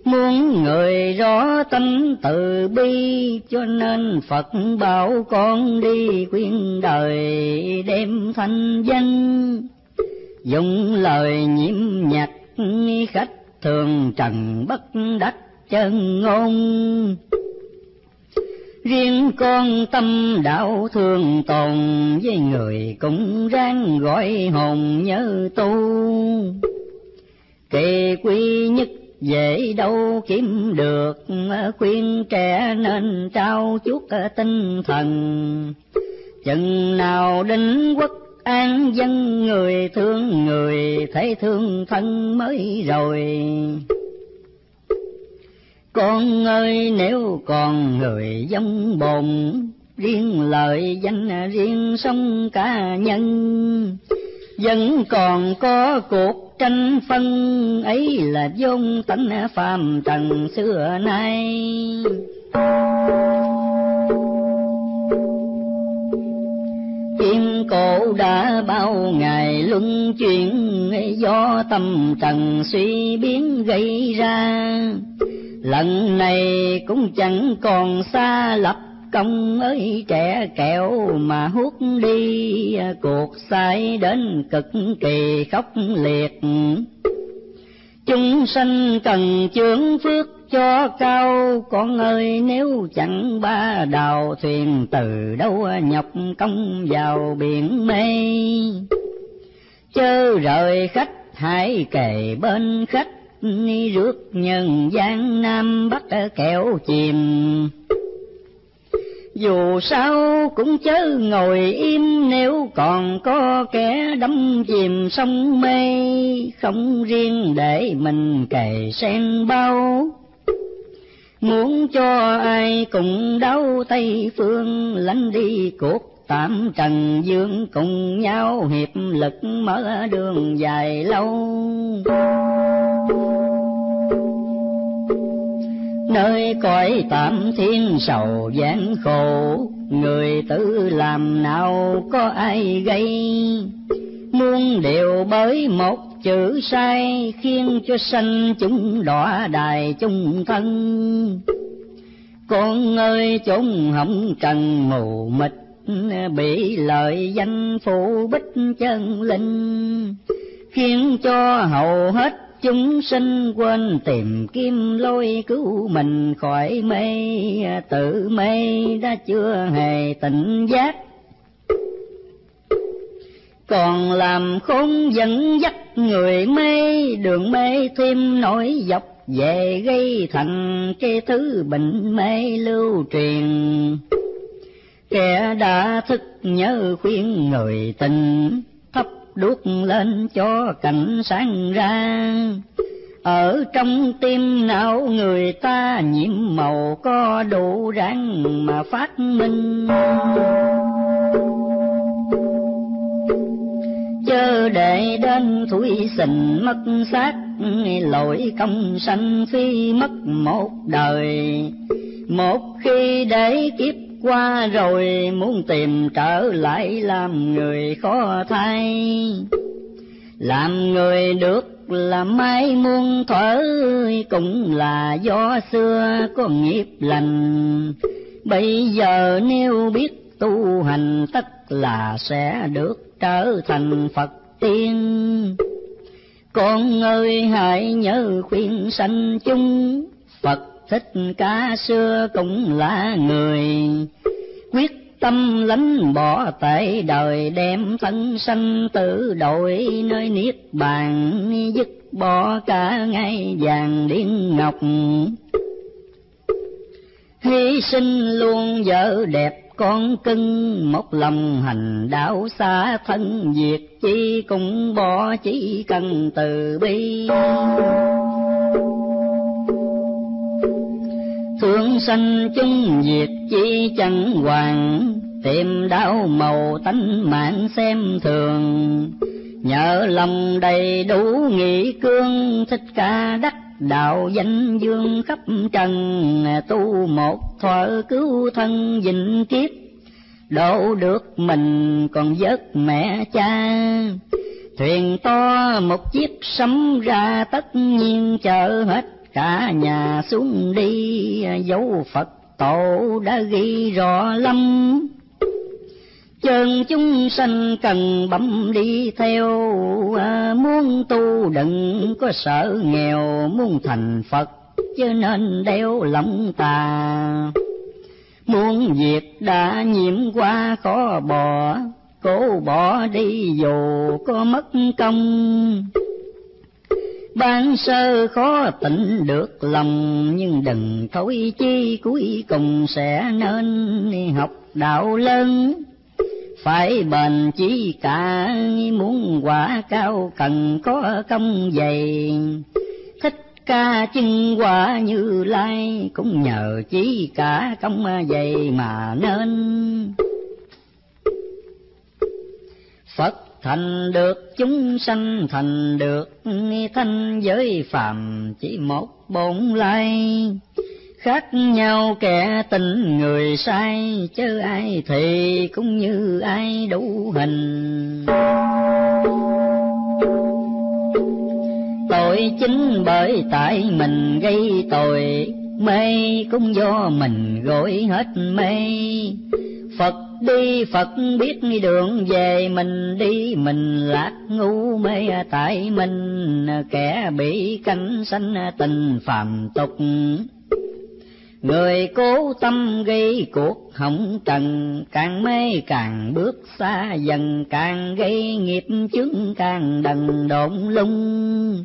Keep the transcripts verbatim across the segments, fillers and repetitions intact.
Muốn người rõ tánh từ bi, cho nên Phật bảo con đi khuyên đời đem thanh danh. Dùng lời nhiễm nhạc khách thường trần bất đắc chân ngôn. Riêng con tâm đạo thường tồn, với người cũng ráng gọi hồn nhớ tu. Kỳ quy nhất dễ đâu kiếm được, khuyên trẻ nên trao chuốt tinh thần. Chừng nào định quốc an dân, người thương người thấy thương thân mới rồi. Con ơi nếu còn người giống bồn, riêng lợi danh riêng sống cá nhân. Vẫn còn có cuộc tranh phân, ấy là vốn tánh phàm trần xưa nay. Thiên cổ đã bao ngày luân chuyển, do tâm trần suy biến gây ra. Lần này cũng chẳng còn xa lập công ơi trẻ kẹo, mà hút đi cuộc sai đến cực kỳ khốc liệt. Chúng sanh cần chướng phước cho cao, con ơi nếu chẳng ba đào thuyền, từ đâu nhọc công vào biển mê. Chớ rời khách hãy kề bên khách, rước nhân gian Nam Bắc kẹo chìm. Dù sao cũng chớ ngồi im, nếu còn có kẻ đắm chìm sông mê. Không riêng để mình kề sen bao, muốn cho ai cùng đau Tây phương. Lánh đi cuộc tạm trần dương, cùng nhau hiệp lực mở đường dài lâu. Nơi cõi tạm thiên sầu gian khổ, người tự làm nào có ai gây. Muôn điều bởi một chữ sai, khiến cho sanh chúng đọa đài chung thân. Con ơi chốn hỏng trần mù mịt, bị lợi danh phụ bích chân linh. Khiến cho hầu hết chúng sinh quên tìm kiếm lối cứu mình khỏi mê. Tự mê đã chưa hề tỉnh giác, còn làm khốn dẫn dắt người mê. Đường mê thêm nổi dọc về, gây thành cái thứ bệnh mê lưu truyền. Kẻ đã thức nhớ khuyên người tình, thắp đuốc lên cho cảnh sáng ra. Ở trong tim não người ta nhiễm màu, có đủ ráng mà phát minh. Chớ để đến thủy sình mất xác, lỗi công sanh phi mất một đời. Một khi để kiếp qua rồi, muốn tìm trở lại làm người khó thay. Làm người được làm mai muôn thuở, cũng là do xưa có nghiệp lành. Bây giờ nếu biết tu hành, tất là sẽ được trở thành Phật tiên. Con ơi hãy nhớ khuyên sanh chúng, Phật Thích Ca xưa cũng là người. Quyết tâm lánh bỏ tệ đời, đem thân sanh tử đổi nơi niết bàn. Dứt bỏ cả ngai vàng điên ngọc, hy sinh luôn vợ đẹp con cưng. Một lòng hành đạo xa thân, việc chi cũng bỏ, chỉ cần từ bi. Thương sanh chung việc chi chẳng hoàng, tìm đau màu tánh mạng xem thường. Nhờ lòng đầy đủ nghị cương, Thích Ca đắc đạo danh dương khắp trần. Tu một thuở cứu thân vĩnh kiếp, độ được mình còn vớt mẹ cha. Thuyền to một chiếc sấm ra, tất nhiên chở hết cả nhà xuống đi, dấu Phật tổ đã ghi rõ lắm. Chân chúng sanh cần bấm đi theo, à, muốn tu đừng có sợ nghèo, muốn thành Phật chứ nên đeo lòng tà. Muốn việc đã nhiễm qua khó bỏ, cố bỏ đi dù có mất công. Ban sơ khó tỉnh được lòng, nhưng đừng thối chi cuối cùng sẽ nên học đạo lớn. Phải bền chí cả, muốn quả cao cần có công dày. Thích Ca chân quả Như Lai, cũng nhờ chí cả công dày mà nên. Phật thành được, chúng sanh thành được, thanh giới phàm chỉ một bổn lai. Khác nhau kẻ tình người sai, chớ ai thì cũng như ai đủ hình. Tội chính bởi tại mình gây tội, mê cũng do mình gội hết mê. Phật đi Phật biết đường về, mình đi mình lạc ngu mê tại mình. Kẻ bị cánh sanh tình phàm tục, người cố tâm gây cuộc hỏng trần. Càng mê càng bước xa dần, càng gây nghiệp chướng càng đần độn lung.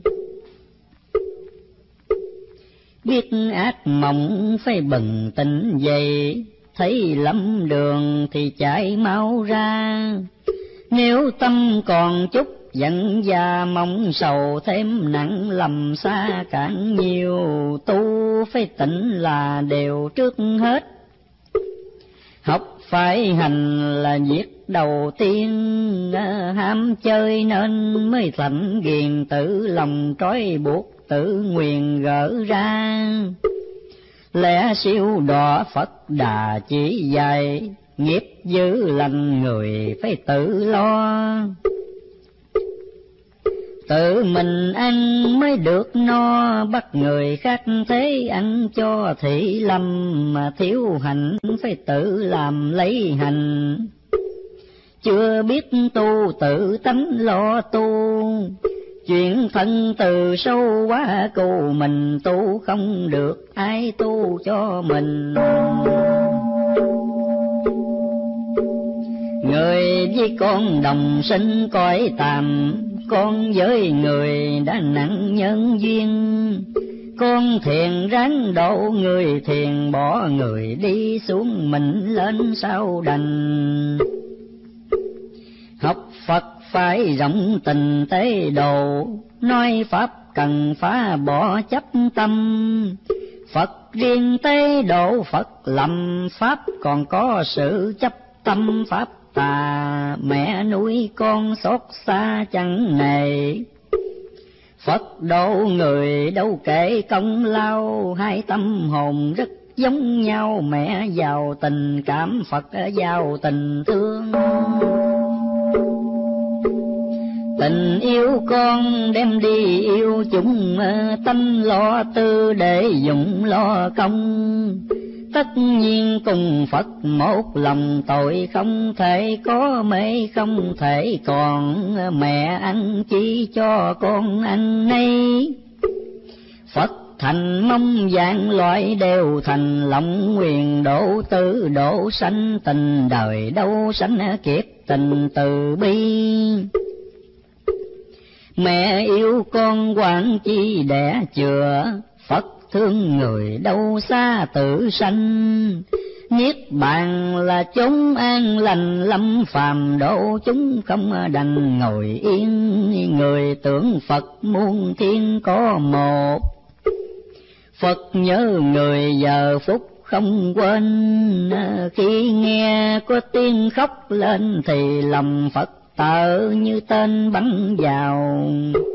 Biết ác mộng phải bừng tỉnh dậy, thấy lắm đường thì chạy mau ra. Nếu tâm còn chút giận và mong sầu, thêm nặng lầm xa càng nhiều. Tu phải tỉnh là điều trước hết, học phải hành là việc đầu tiên. Ham chơi nên mới thành ghiền, tự lòng trói buộc tự nguyền gỡ ra. Lẽ siêu đỏ Phật Đà chỉ dạy, nghiệp dữ lành người phải tự lo. Tự mình ăn mới được no, bắt người khác thế ăn cho thị lâm. Mà thiếu hành phải tự làm lấy hành, chưa biết tu tự tánh lo tu. Chuyện thân từ sâu quá cầu, mình tu không được ai tu cho mình. Người với con đồng sinh cõi tạm, con với người đã nặng nhân duyên. Con thiền ráng độ người thiền, bỏ người đi xuống mình lên sao đành. Học Phật phải rộng tình tế độ, nói Pháp cần phá bỏ chấp tâm. Phật riêng tế độ Phật lầm, Pháp còn có sự chấp tâm Pháp tà. Mẹ nuôi con xót xa chẳng nề, Phật độ người đâu kể công lao. Hai tâm hồn rất giống nhau, mẹ giàu tình cảm, Phật giàu tình thương. Tình yêu con đem đi yêu chúng, tâm lo tư để dụng lo công. Tất nhiên cùng Phật một lòng, tội không thể có mê không thể còn. Mẹ ăn chi cho con ăn nấy, Phật thành mong dạng loại đều thành. Lòng nguyện độ tư độ sanh, tình đời đâu sanh kiếp tình từ bi. Mẹ yêu con quản chi đẻ chừa, Phật thương người đâu xa tự sanh. Niết bàn là chốn an lành, lâm phàm độ chúng không đành ngồi yên. Người tưởng Phật muôn thiên có một, Phật nhớ người giờ phút không quên. Khi nghe có tiếng khóc lên thì lòng Phật tợ như tên bắn vào.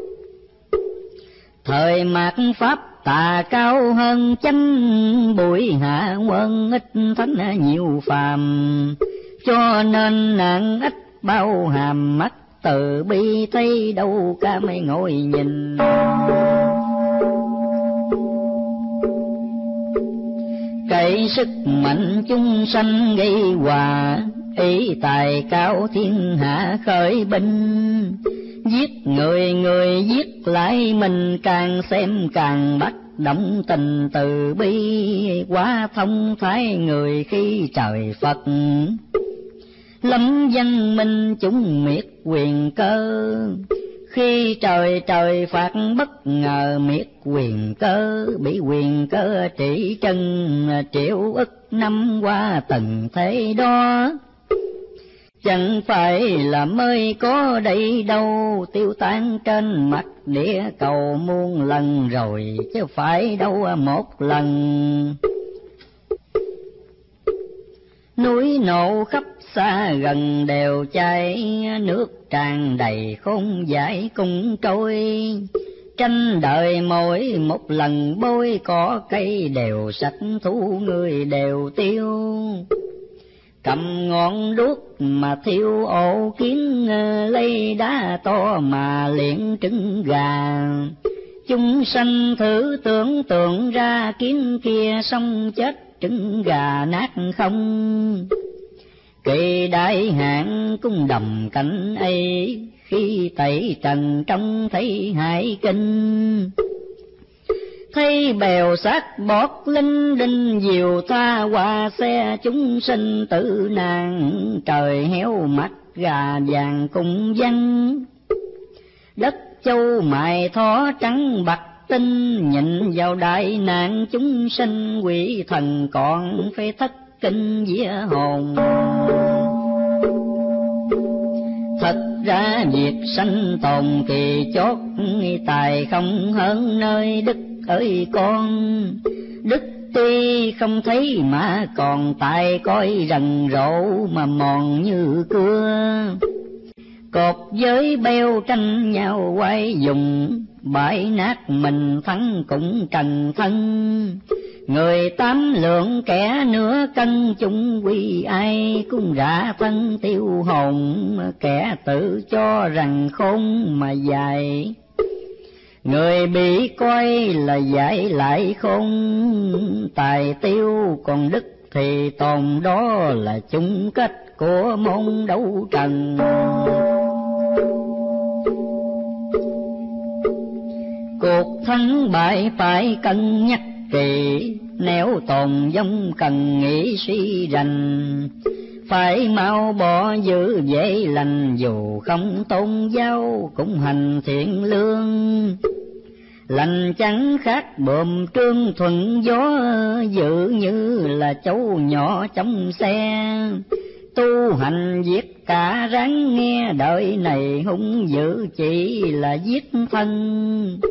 Thời mạt Pháp tà cao hơn chánh, bụi hạ quân ít thánh nhiều phàm. Cho nên nạn ít bao hàm, mắt từ bi thấy đâu cả mấy ngồi nhìn. cậy sức mạnh chúng sanh gây hòa, ý tài cao thiên hạ khởi binh. Giết người người giết lại mình, càng xem càng bắt động tình từ bi, quá thông thái người khi trời Phật. Lâm danh minh chúng miệt quyền cơ, khi trời trời phạt bất ngờ miệt quyền cơ. Bị quyền cơ trị chân triệu ức năm qua từng thế đó. Chẳng phải là mới có đây đâu, tiêu tan trên mặt địa cầu muôn lần rồi, chứ phải đâu một lần. Núi nổ khắp xa gần đều cháy, nước tràn đầy không giải cùng trôi. Tranh đời mỗi một lần bôi, cỏ cây đều sạch thú người đều tiêu. Cầm ngọn đuốc mà thiêu ổ kiến, lấy đá to mà liệng trứng gà. Chúng sanh thử tưởng tượng ra kiến kia xong chết trứng gà nát không. Kỳ đại hạn cung đầm cảnh ấy, khi tẩy trần trông thấy hải kinh. Thấy bèo xác bọt linh đinh diều tha qua xe, chúng sinh tử nạn trời héo mắt gà vàng cùng văng. Đất châu mài thó trắng bạc tinh, nhìn vào đại nạn chúng sinh quỷ thần còn phải thất kinh vía hồn. Thật ra việc sanh tồn kỳ chót, tài không hơn nơi đức ơi con. Đức tuy không thấy mà còn tài coi rần rộ mà mòn như cưa. Cột giới beo tranh nhau quay dùng, bãi nát mình thắng cũng trần thân. Người tám lượng kẻ nửa cân chung quy ai, cũng rã thân tiêu hồn. Kẻ tự cho rằng khôn mà dài, người bị coi là giải lại khôn. Tài tiêu còn đức thì tồn, đó là chung kết của môn đấu trần. Cuộc thắng bại phải cân nhắc kỳ, nếu tồn vong cần nghĩ suy rành. Phải mau bỏ giữ dễ lành, dù không tôn giáo cũng hành thiện lương. Lành chẳng khác bờm trương thuận gió, dự như là cháu nhỏ trong xe. Tu hành giết cả ráng nghe, đời này hung dữ chỉ là giết thân.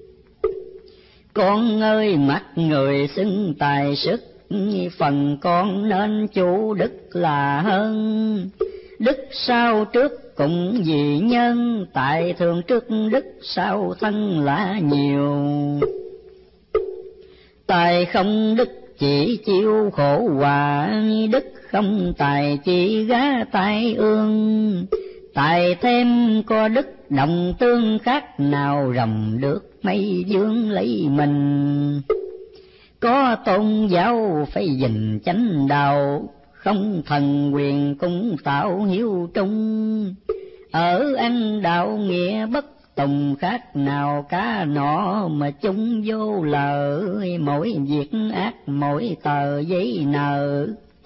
Con ơi mắt người xưng tài sức, phần con nên chủ đức là hơn. Đức sau trước cũng vì nhân, tại thường trước đức sau thân là nhiều. Tài không đức chỉ chịu khổ hòa, đức không tài chỉ gá tai ương. Tài thêm có đức đồng tương, khác nào rồng được mây dương lấy mình. Có tôn giáo phải gìn chánh đạo, không thần quyền cũng tạo hiếu trung. Ở ăn đạo nghĩa bất tùng, khác nào cá nọ mà chung vô lợ. Mỗi việc ác mỗi tờ giấy nợ,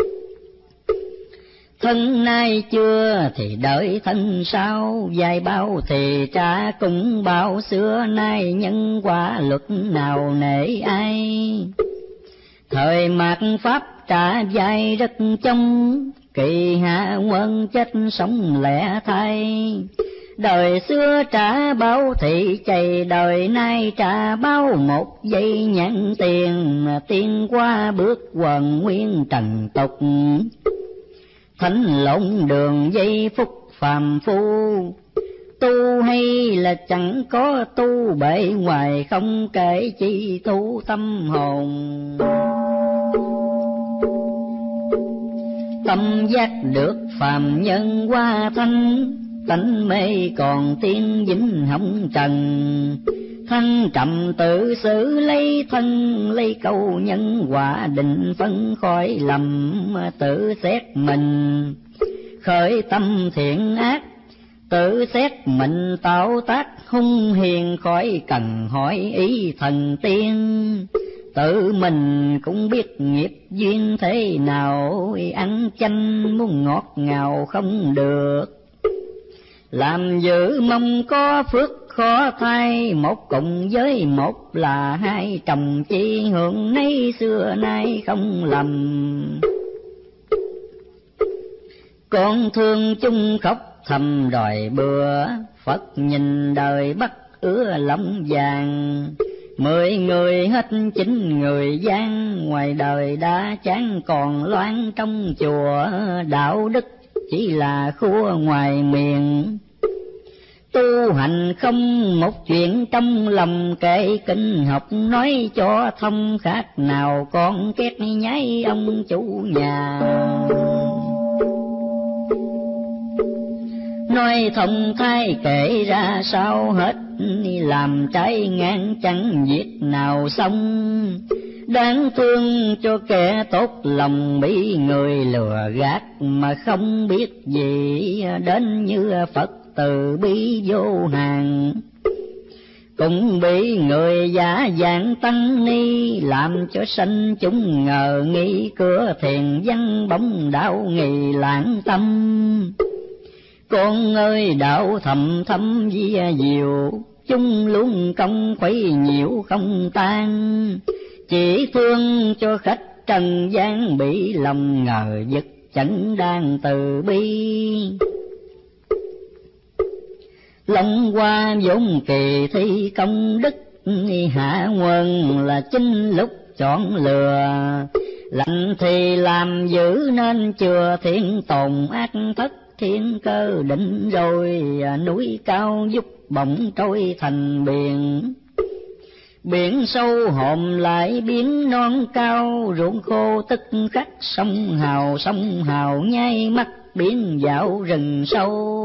thân nay chưa thì đợi thân sau. Dài bao thì trả cũng bao, xưa nay nhân quả luật nào nể ai. Thời mạt pháp trả dài rất trong, kỳ hạ quân chết sống lẻ thay. Đời xưa trả bao thị chày, đời nay trả bao một giây nhận tiền. Tiên qua bước quần nguyên trần tục, thánh lộn đường giây phút phàm phu. Tu hay là chẳng có tu, bề ngoài không kể chi tu tâm hồn. Tâm giác được phàm nhân qua thanh, tánh mê còn tiên vĩnh hồng trần. Thanh trầm tự xử lấy thân, lấy câu nhân quả định phân khỏi lầm, tự xét mình khởi tâm thiện ác, tự xét mình tạo tác hung hiền, khỏi cần hỏi ý thần tiên. Tự mình cũng biết nghiệp duyên thế nào, ăn chanh muốn ngọt ngào không được. Làm dữ mong có phước khó thay, một cùng với một là hai, chồng chi hưởng nấy xưa nay không lầm. Con thương chung khóc thầm đòi bữa, Phật nhìn đời bắt ứa lòng vàng. Mười người hết chín người gian, ngoài đời đã chán còn loan trong chùa. Đạo đức chỉ là khua ngoài miệng, tu hành không một chuyện trong lòng. Kệ kinh học nói cho thông, khác nào con két nháy ông chủ nhà. Nói thông thay kể ra sao hết, làm trái ngang chẳng việc nào xong. Đáng thương cho kẻ tốt lòng, bị người lừa gạt mà không biết gì. Đến như Phật từ bi vô hạn, cũng bị người giả dạng tăng ni, làm cho sanh chúng ngờ nghi. Cửa thiền văn bóng đạo nghi lãng tâm, con ơi đạo thầm thâm vi diệu. Chúng luôn công khuấy nhiễu không tan, chỉ thương cho khách trần gian, bị lòng ngờ vực chẳng đang từ bi. Long qua vốn kỳ thi công đức, hạ nguồn là chính lúc chọn lừa. Lạnh thì làm dữ nên chừa, thiên tồn ác thất thiên cơ định rồi. Núi cao giúp bỗng trôi thành biển, biển sâu hòm lại biến non cao. Ruộng khô tức khắc sông hào, sông hào nháy mắt biến dạo rừng sâu.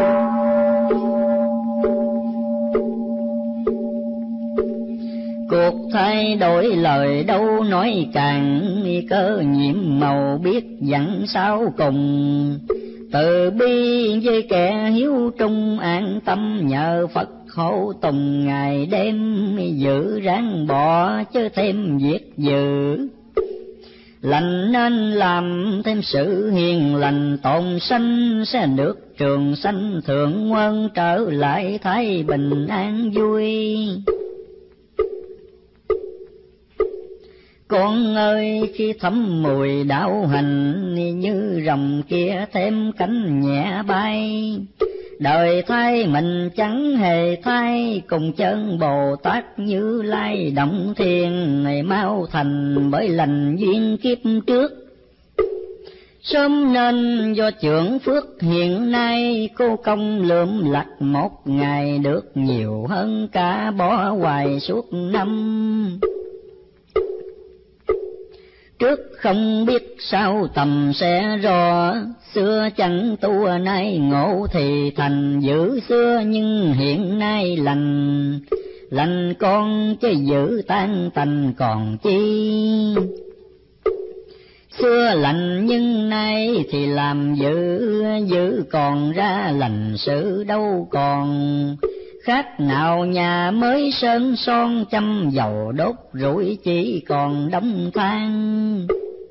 Cuộc thay đổi lời đâu nói càng, cơ nhiệm màu biết dặn sao cùng. Từ bi với kẻ hiếu trung, an tâm nhờ Phật hộ tùng. Ngày đêm giữ ráng bỏ chứ thêm việc dữ, lành nên làm thêm sự hiền lành. Tồn sanh sẽ được trường sanh, thượng nguồn trở lại thái bình an vui. Con ơi khi thấm mùi đạo hành, như rồng kia thêm cánh nhẹ bay. Đời thay mình chẳng hề thay, cùng chân Bồ Tát Như Lai động thiên. Này mau thành bởi lành duyên kiếp trước, sớm nên do trưởng phước hiện nay. Cô công lượm lặt một ngày, được nhiều hơn cả bỏ hoài suốt năm. Trước không biết sao tầm sẽ rõ, xưa chẳng tu nay ngộ thì thành. Giữ xưa nhưng hiện nay lành, lành con chứ giữ tan tành còn chi. Xưa lành nhưng nay thì làm giữ, giữ còn ra lành sự đâu còn. Khác nào nhà mới sơn son, châm dầu đốt rủi chỉ còn đống than.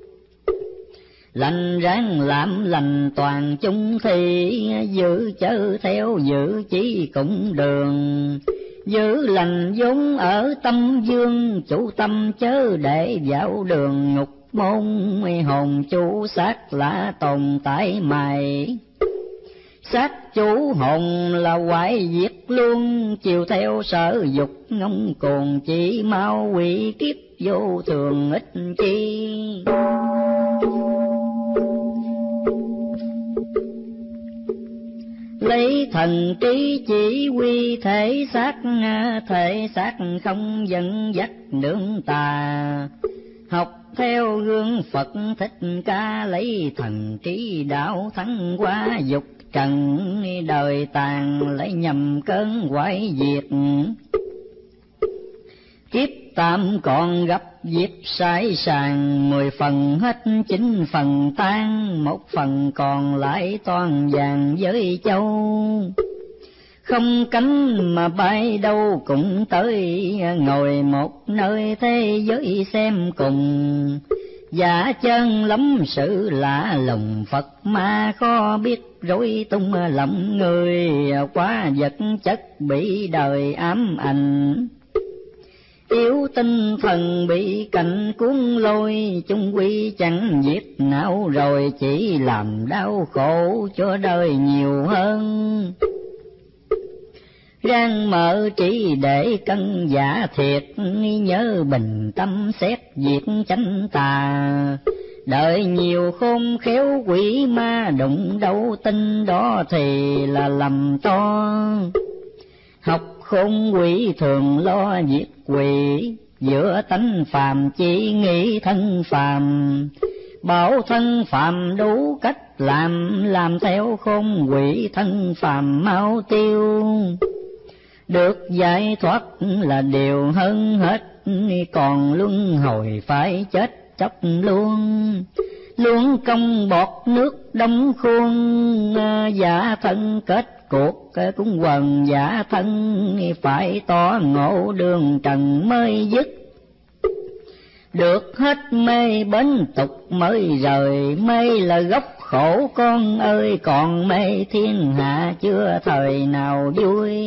Lành ráng làm lành toàn chung thì, giữ chớ theo giữ chỉ cũng đường. Giữ lành vốn ở tâm dương, chủ tâm chớ để vào đường ngục môn. Hồn chủ xác lạ tồn tại mày, xác chủ hồn là hoại diệt luôn. Chiều theo sở dục ngông cuồng, chỉ mau quỷ kiếp vô thường ích chi. Lấy thần trí chỉ huy thể xác, thể xác không dẫn dắt nương tà. Học theo gương Phật Thích Ca, lấy thần trí đạo thắng qua dục trần. Đời tàn lấy nhầm cơn quái diệt, Kiếp tạm còn gặp dịp sải sàng, mười phần hết chín phần tan, một phần còn lại toàn vàng với châu. Không cánh mà bay đâu cũng tới, ngồi một nơi thế giới xem cùng. Giả chân lắm sự lạ lùng, Phật ma khó biết rối tung lòng người, quá vật chất bị đời ám ảnh. Yếu tinh thần bị cảnh cuốn lôi, chung quy chẳng giết não rồi, chỉ làm đau khổ cho đời nhiều hơn. Rang mở chỉ để cân giả thiệt, nhớ bình tâm xét việc chánh tà. Đợi nhiều khôn khéo quỷ ma đụng đâu tin, đó thì là lầm to. Học khôn quỷ thường lo giết quỷ, giữa tánh phàm chỉ nghĩ thân phàm. Bảo thân phàm đủ cách làm, làm theo khôn quỷ thân phàm mau tiêu. Được giải thoát là điều hơn hết, còn luân hồi phải chết chóc luôn. Luôn công bọt nước đóng khuôn, giả thân kết cuộc cũng quần giả thân, phải tỏ ngộ đường trần mới dứt. Được hết mê bến tục mới rời, mê là gốc khổ con ơi, còn mê thiên hạ chưa thời nào vui.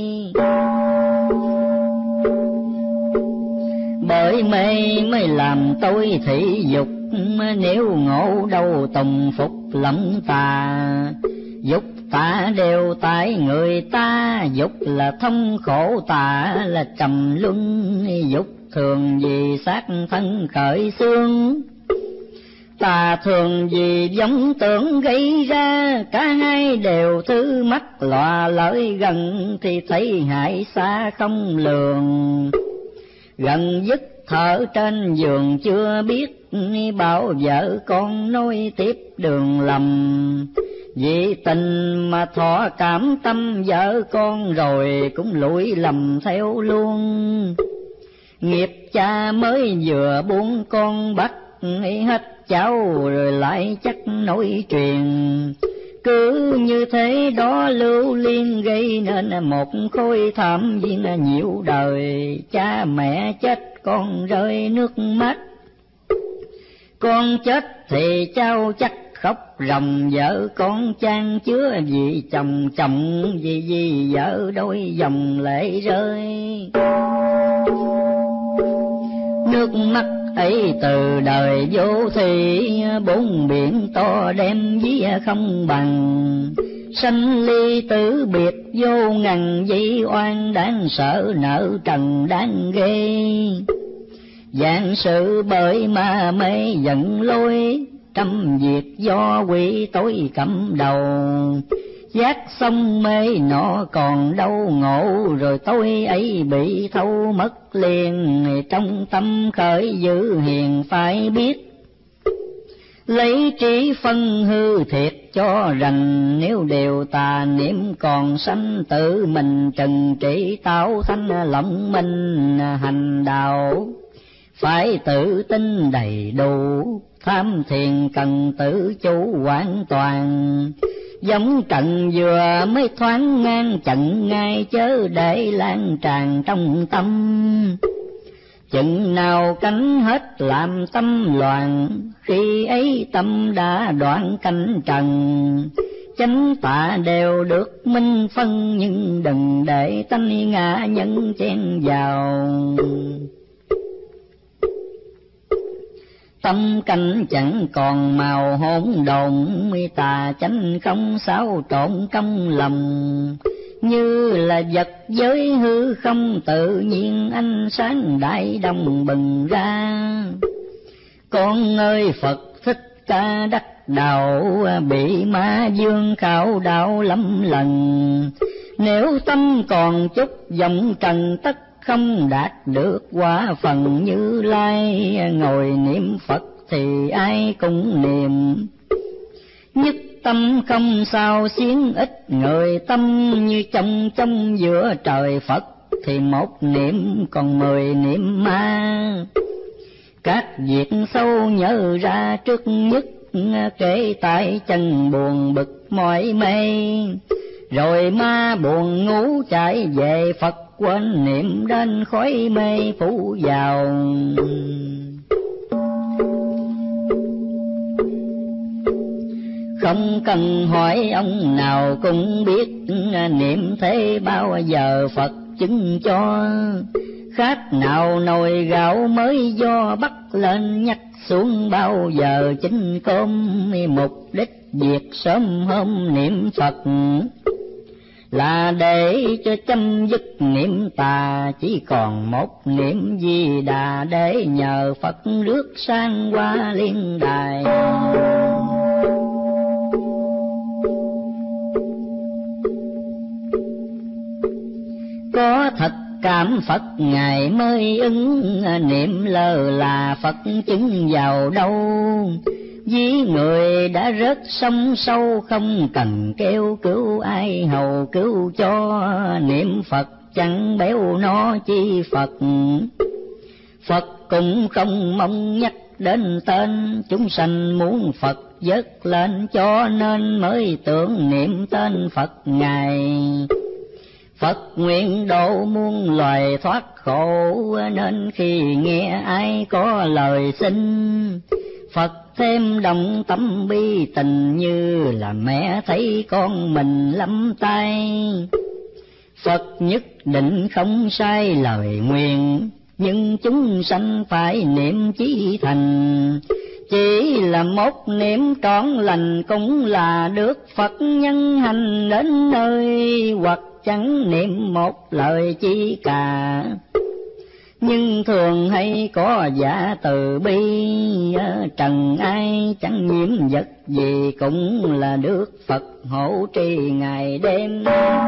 Bởi mê mới làm tôi thị dục, nếu ngộ đâu tùng phục lẫm tà. Dục tà đều tại người ta, dục là thông khổ, tà là trầm luân. Dục thường vì xác thân khởi xương, tà thường vì giống tưởng gây ra. Cả hai đều thứ mắt lọa lợi gần, thì thấy hại xa không lường. Gần dứt thở trên giường chưa biết, bảo vợ con nối tiếp đường lầm. Vì tình mà thọ cảm tâm vợ con, rồi cũng lụi lầm theo luôn. Nghiệp cha mới vừa buông con bắt hết cháu, rồi lại chắc nối truyền. Cứ như thế đó lưu liên, gây nên một khối thảm viên nhiều đời. Cha mẹ chết con rơi nước mắt, con chết thì cháu chắc khóc ròng. Vợ con chan chứa vì chồng, chồng vì vì vợ đôi dòng lệ rơi. Nước mắt ấy từ đời vô thị, bốn biển to đem ví không bằng. Sanh ly tử biệt vô ngần, dĩ oan đáng sợ, nợ trần đáng ghê. Dạng sự bởi ma mê giận lôi, trăm việc do quỷ tối cầm đầu. Giác xong mê nọ còn đâu ngộ, rồi tôi ấy bị thâu mất liền. Trong tâm khởi dữ hiền phải biết, lấy trí phân hư thiệt cho rành. Nếu đều tà niệm còn sanh, tự mình trần trị tạo thanh lòng mình hành đạo. Phải tự tin đầy đủ, tham thiền cần tự chủ hoàn toàn. Giống trận vừa mới thoáng ngang trận ngay, chớ để lan tràn trong tâm. Chừng nào cánh hết làm tâm loạn, khi ấy tâm đã đoạn cánh trần. Chánh tà đều được minh phân, nhưng đừng để tánh ngã nhân chen vào. Tâm cảnh chẳng còn màu hỗn độn, tà chánh không xáo trộn trong lòng. Như là vật giới hư không, tự nhiên ánh sáng đại đồng bừng ra. Con ơi Phật Thích Ca đắc đạo, bị ma dương khảo đạo lắm lần. Nếu tâm còn chút vọng trần, tất không đạt được quả phần Như Lai. Ngồi niệm Phật thì ai cũng niệm, nhất tâm không sao xiến ít người. Tâm như trong trong giữa trời Phật, thì một niệm còn mười niệm ma. Các việc sâu nhớ ra trước nhất, kể tại chân buồn bực mỏi mê. Rồi ma buồn ngủ chạy về Phật, quên niệm đến khói mê phủ vào. Không cần hỏi ông nào cũng biết, niệm thế bao giờ Phật chứng cho. Khác nào nồi gạo mới do bắt lên nhắc xuống, bao giờ chính cơm. Mục đích việc sớm hôm niệm Phật là để cho chấm dứt niệm tà. Chỉ còn một niệm Di Đà để nhờ Phật rước sang qua liên đài. Có thật cảm Phật Ngài mới ứng, niệm lơ là Phật chứng vào đâu. Ví người đã rớt sông sâu, không cần kêu cứu ai hầu cứu cho. Niệm Phật chẳng béo nó chi Phật, Phật cũng không mong nhắc đến tên. Chúng sanh muốn Phật vớt lên, cho nên mới tưởng niệm tên Phật Ngài. Phật nguyện độ muôn loài thoát khổ, nên khi nghe ai có lời xin, Phật thêm đồng tâm bi tình, như là mẹ thấy con mình lắm tay. Phật nhất định không sai lời nguyện, nhưng chúng sanh phải niệm chí thành. Chỉ là một niệm trọn lành cũng là được Phật nhân hành đến nơi, hoặc chẳng niệm một lời chi cả. Nhưng thường hay có giả từ bi, trần ai chẳng nhiễm vật gì, cũng là được Phật hộ trì ngày đêm.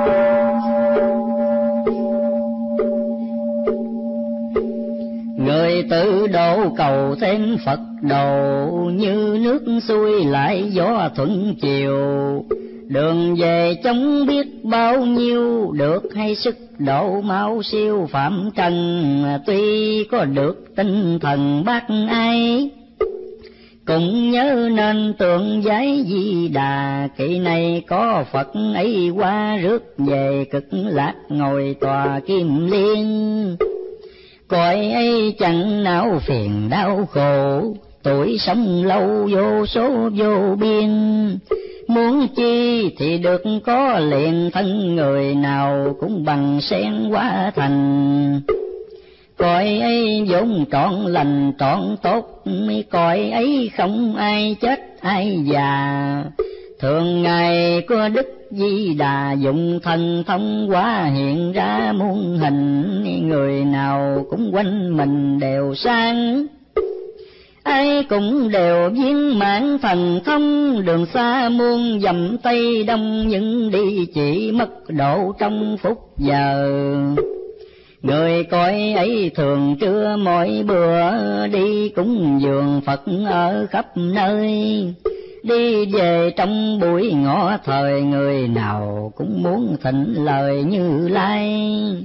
Người tự độ cầu thêm Phật độ, như nước xuôi lại gió thuận chiều. Đường về chống biết bao nhiêu, được hay sức độ mau siêu phạm trần. Tuy có được tinh thần bác ai, cũng nhớ nên tượng giấy Di Đà. Kỳ này có Phật ấy qua rước về, cực lạc ngồi tòa kim liên. Cõi ấy chẳng não phiền đau khổ, tuổi sống lâu vô số vô biên. Muốn chi thì được có liền, thân người nào cũng bằng sen hóa thành. Cõi ấy vốn trọn lành trọn tốt, cõi ấy không ai chết ai già. Thường ngày có Đức Di Đà dụng thần thông hóa hiện ra muôn hình. Người nào cũng quanh mình đều sang, ai cũng đều viên mãn thần thông. Đường xa muôn dặm Tây Đông, nhưng đi chỉ mất độ trong phút giờ. Người cõi ấy thường trưa mỗi bữa, đi cúng dường Phật ở khắp nơi. Đi về trong buổi ngọ thời, người nào cũng muốn thịnh lời Như Lai.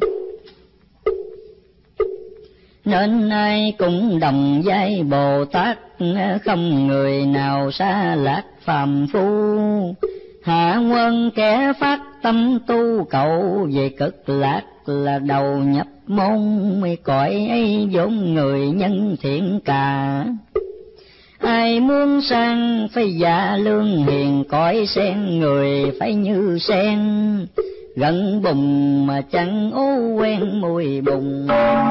Nên ai cũng đồng vai Bồ Tát, không người nào xa lạc phàm phu. Hạ quân kẻ phát tâm tu cầu, về cực lạc là đầu nhập môn. Cõi ấy vốn người nhân thiện cả, ai muốn sang phải dạ lương hiền. Cõi sen người phải như sen, gần bùng mà chẳng ô quen mùi bùng.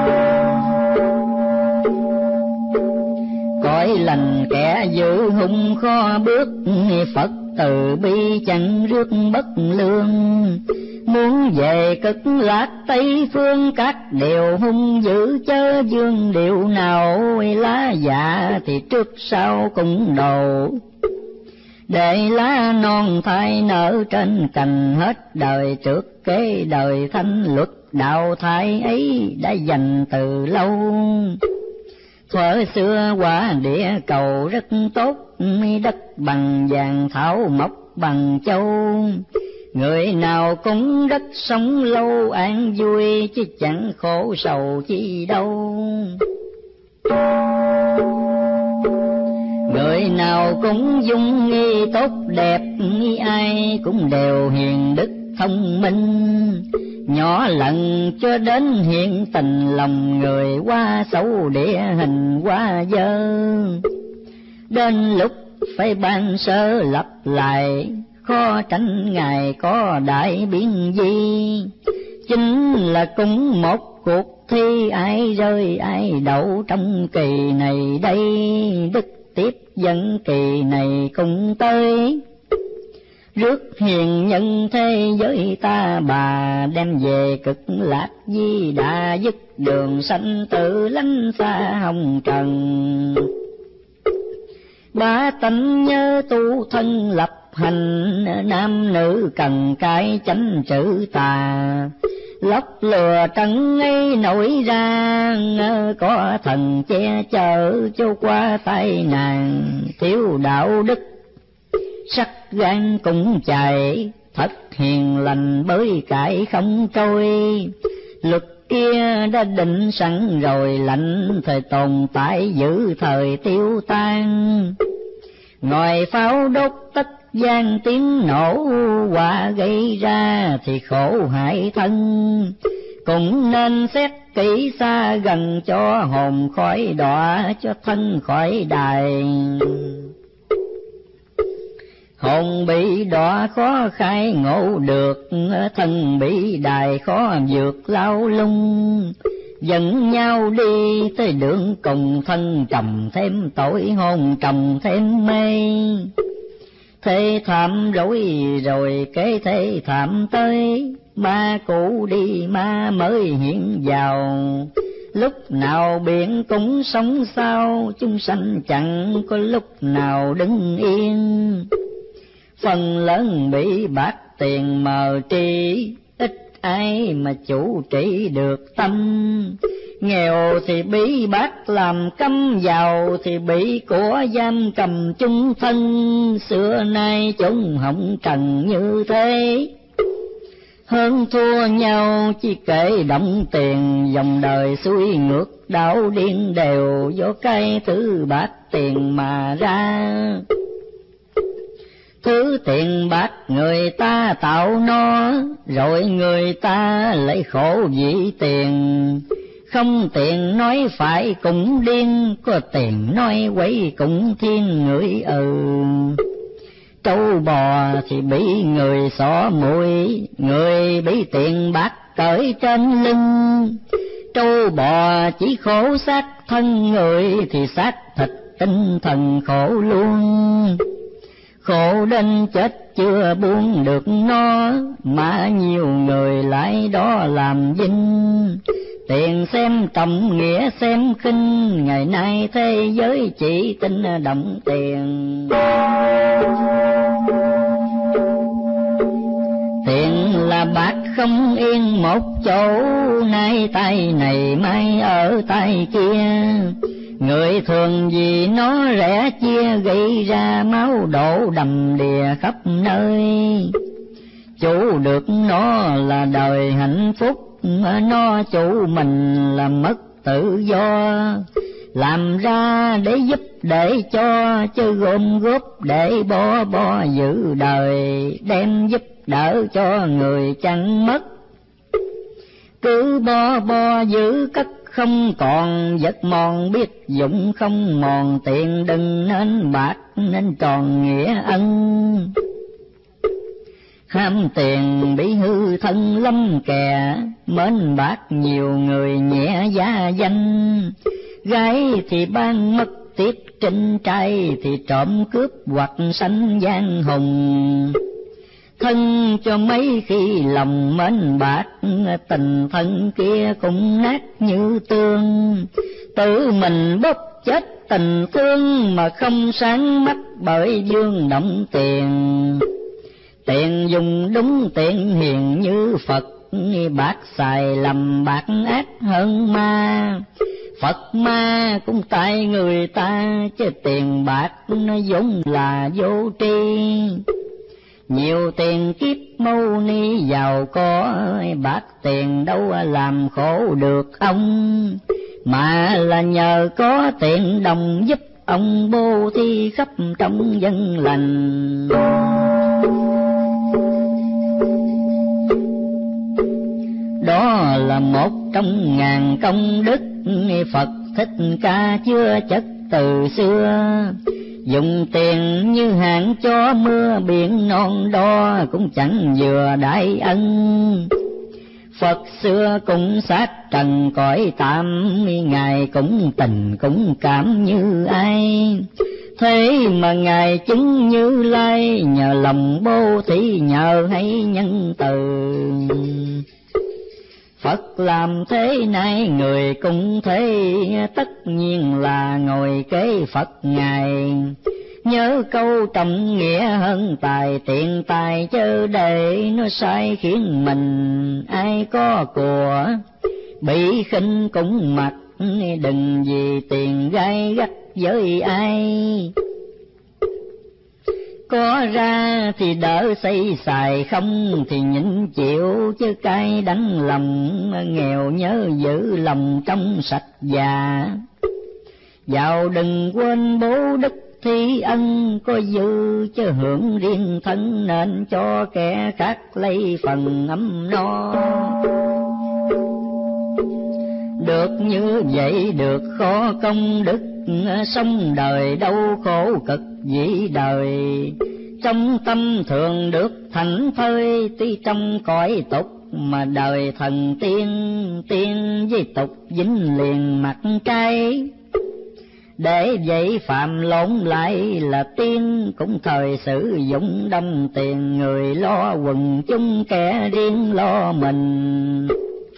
Cõi lành kẻ giữ hung khó bước, Phật từ bi chẳng rước bất lương. Muốn về cực lạc Tây phương, các điều hung dữ chớ dương điệu nào. Lá dạ thì trước sau cũng đầu, để lá non thai nở trên cành. Hết đời trước kế đời thanh luật, đạo thai ấy đã dành từ lâu. Thuở xưa quả địa cầu rất tốt, đất bằng vàng thảo mộc bằng châu. Người nào cũng rất sống lâu an vui, chứ chẳng khổ sầu chi đâu. Người nào cũng dung nghi tốt đẹp, ai cũng đều hiền đức thông minh. Nhỏ lần cho đến hiện tình lòng người, quá xấu địa hình quá dơ. Đến lúc phải ban sơ lập lại, khó tránh ngài có đại biến gì. Chính là cũng một cuộc thi, ai rơi ai đậu trong kỳ này đây. Đức tiếp dẫn kỳ này cùng tới, rước hiền nhân thế giới ta bà, đem về cực lạc di đà, dứt đường sanh tử lánh xa hồng trần. Ba tánh nhớ tu thân lập hành, nam nữ cần cái chánh chữ tà. Lóc lừa trắng ấy nổi ra, có thần che chở cho qua tai nạn. Thiếu đạo đức sắc gan cũng chạy, thất hiền lành bới cải không trôi. Luật kia đã định sẵn rồi, lạnh thời tồn tại giữ thời tiêu tan. Ngòi pháo đốt tất gian tiếng nổ, quả gây ra thì khổ hại thân. Cũng nên xét kỹ xa gần, cho hồn khỏi đọa, cho thân khỏi đài. Hồn bị đọa khó khai ngộ được, thân bị đài khó vượt lao lung. Dẫn nhau đi tới đường cùng, thân trầm thêm tội, hồn trầm thêm mê. Thế thảm rối rồi kế thế thảm tới, ma cũ đi ma mới hiện vào. Lúc nào biển cũng sống sao, chúng sanh chẳng có lúc nào đứng yên. Phần lớn bị bạc tiền mờ tri, ít ai mà chủ trị được tâm. Nghèo thì bị bác làm câm, giàu thì bị của giam cầm chung thân. Xưa nay chúng hỏng trần như thế, hơn thua nhau chỉ kể động tiền. Dòng đời xuôi ngược đảo điên đều, do cái thứ bạc tiền mà ra. Thứ tiền bạc người ta tạo nó, rồi người ta lấy khổ vì tiền. Không tiền nói phải cũng điên, có tiền nói quấy cũng thiên người ừ. Trâu bò thì bị người xỏ mũi, người bị tiền bạc cởi trên lưng. Trâu bò chỉ khổ xác thân người, thì xác thịt tinh thần khổ luôn. Khổ đến chết chưa buông được nó, mà nhiều người lại đó làm vinh. Tiền xem trọng nghĩa xem khinh, ngày nay thế giới chỉ tin đồng tiền. Tiền là bạc không yên một chỗ, nay tay này mai ở tay kia. Người thường vì nó rẻ chia, gây ra máu đổ đầm đìa khắp nơi. Chủ được nó là đời hạnh phúc, nó chủ mình là mất tự do. Làm ra để giúp để cho, chứ gom góp để bo bo giữ đời. Đem giúp đỡ cho người chẳng mất, cứ bo bo giữ cất không còn. Vật mòn biết dụng không mòn, tiền đừng nên bạc nên tròn nghĩa ân. Ham tiền bị hư thân lâm kè, mến bạc nhiều người nhẹ giá danh. Gái thì ban mất tiết trinh, trai thì trộm cướp hoặc sanh gian hùng. Thân cho mấy khi lòng mến bạc, tình thân kia cũng nát như tương. Tự mình bóp chết tình thương, mà không sáng mắt bởi dương động tiền. Tiền dùng đúng tiền hiền như Phật, bạc xài lầm bạc ác hơn ma. Phật ma cũng tại người ta, chứ tiền bạc nó vốn là vô tri. Nhiều tiền kiếp Mâu Ni giàu có bạc tiền đâu làm khổ được ông, mà là nhờ có tiền đồng giúp ông bố thí khắp trong dân lành. Đó là một trong ngàn công đức Phật Thích Ca chưa chất từ xưa, dùng tiền như hạn cho mưa biển non đo cũng chẳng vừa đại ân. Phật xưa cũng sát trần cõi tạm, Ngài cũng tình cũng cảm như ai. Thế mà Ngài chứng Như Lai, nhờ lòng bố thí nhờ hay nhân từ. Phật làm thế này người cũng thế, tất nhiên là ngồi kế Phật Ngài. Nhớ câu trọng nghĩa hơn tài tiền tài, chớ để nó sai khiến mình ai có của. Bị khinh cũng mặc, đừng vì tiền gai gắt với ai. Có ra thì đỡ xây xài, không thì nhịn chịu chứ cay đắng lòng. Nghèo nhớ giữ lòng trong sạch già, giàu đừng quên bố đức thi ân. Có dư chứ hưởng riêng thân, nên cho kẻ khác lấy phần ấm no. Được như vậy được khó công đức, sống đời đâu khổ cực dĩ đời. Trong tâm thường được thảnh thơi, tuy trong cõi tục mà đời thần tiên. Tiên với tục dính liền mặt trái, để vậy phạm lộn lại là tiên. Cũng thời sử dụng đâm tiền, người lo quần chúng kẻ riêng lo mình.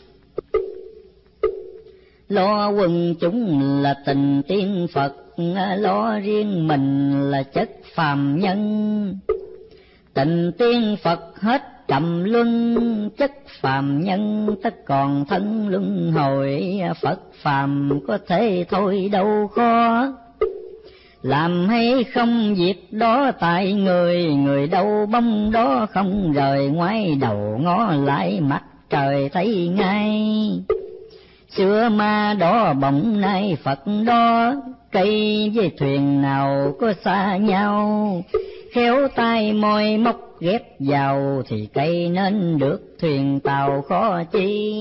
Lo quần chúng là tình tiên Phật, lo riêng mình là chất phàm nhân. Tình tiên Phật hết trầm luân, chất phàm nhân tất còn thân luân hồi. Phật phàm có thể thôi đâu khó, làm hay không việc đó tại người. Người đâu bông đó không rời, ngoái đầu ngó lại mặt trời thấy ngay. Xưa ma đó bỗng nay Phật đó, cây với thuyền nào có xa nhau. Khéo tay môi móc ghép vào, thì cây nên được thuyền tàu khó chi.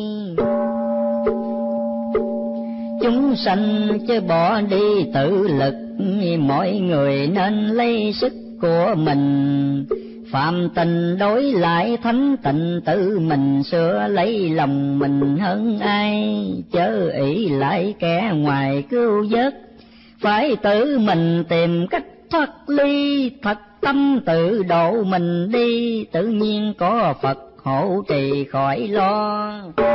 Chúng sanh chứ bỏ đi tự lực, mọi người nên lấy sức của mình. Phạm tình đối lại thánh tịnh, tự mình sửa lấy lòng mình hơn ai. Chớ ỷ lại kẻ ngoài cứu vớt, phải tự mình tìm cách thoát ly. Thật tâm tự độ mình đi, tự nhiên có Phật hộ trì khỏi lo.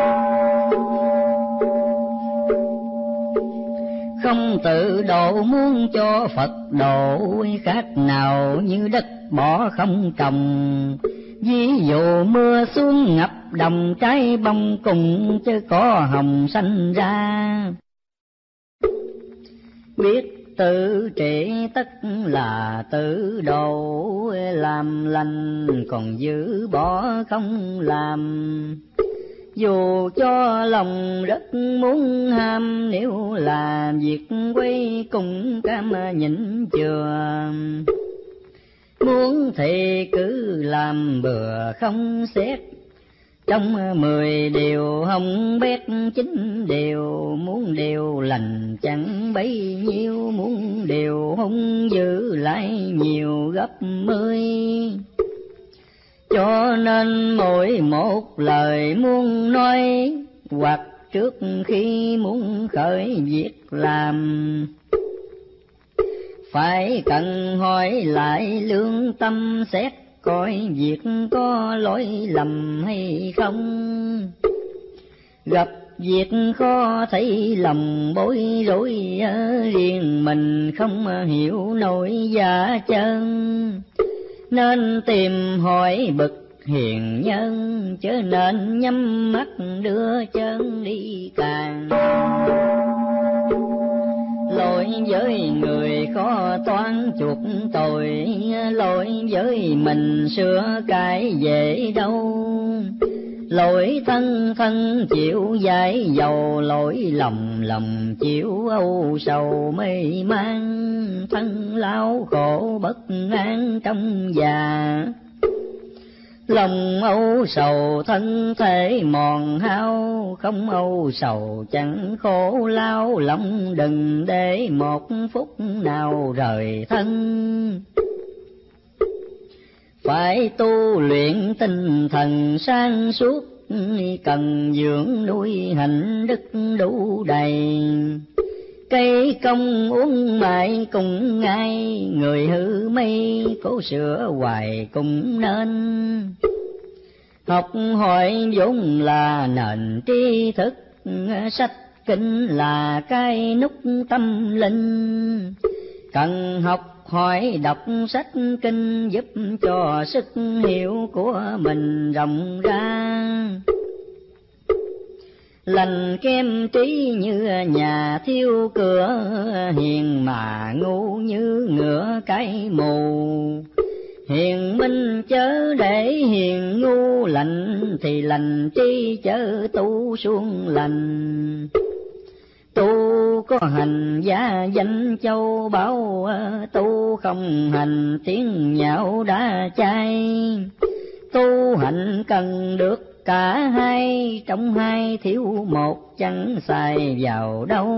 Không tự độ muốn cho Phật độ, khác nào như đất bỏ không trồng. Ví dụ mưa xuống ngập đồng, trái bông cùng chứ có hồng xanh ra. Biết tự trị tất là tự độ, làm lành còn giữ bỏ không làm. Dù cho lòng rất muốn ham, nếu làm việc quay cùng cam nhịn chừa. Muốn thì cứ làm bừa không xét, trong mười điều hồng bét chín điều. Muốn điều lành chẳng bấy nhiêu, muốn điều hung giữ lại nhiều gấp mươi. Cho nên mỗi một lời muốn nói, hoặc trước khi muốn khởi việc làm, phải cần hỏi lại lương tâm xét, coi việc có lỗi lầm hay không. Gặp việc khó thấy lòng bối rối, riêng mình không hiểu nổi giá chân. Nên tìm hỏi bậc hiền nhân, chớ nên nhắm mắt đưa chân đi càng. lỗi với người khó toán chuộc tội, lỗi với mình sửa cải dễ đâu. Lỗi thân thân chịu giải dầu, lỗi lòng lòng chịu âu sầu mê man, thân lao khổ bất an trong già. Lòng âu sầu thân thể mòn hao, không âu sầu chẳng khổ lao, lòng đừng để một phút nào rời thân. Phải tu luyện tinh thần sáng suốt, cần dưỡng nuôi hạnh đức đủ đầy. Cây công uống mãi cùng ngay, người hư mây cố sửa hoài cũng nên. Học hỏi vốn là nền tri thức, sách kinh là cái nút tâm linh. Cần học hỏi đọc sách kinh, giúp cho sức hiểu của mình rộng ra. Lành kem trí như nhà thiêu cửa, hiền mà ngu như ngựa cái mù. Hiền minh chớ để hiền ngu, lành thì lành trí chớ tu xuống lành. Tu có hành gia danh châu báu, tu không hành tiếng nhạo đã chai. Tu hành cần được cả hai, trong hai thiếu một chẳng xài vào đâu.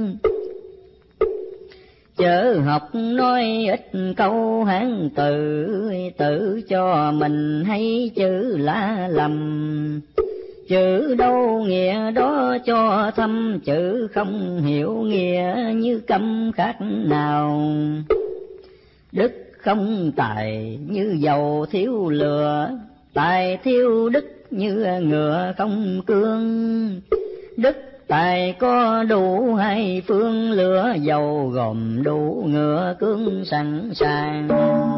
Chớ học nói ít câu hán từ, tự cho mình hay chữ lá lầm. Chữ đâu nghĩa đó cho thâm, chữ không hiểu nghĩa như câm khác nào. Đức không tài như dầu thiếu lửa, tài thiếu đức như ngựa không cương. Đức tài có đủ hai phương, lửa dầu gồm đủ ngựa cương sẵn sàng.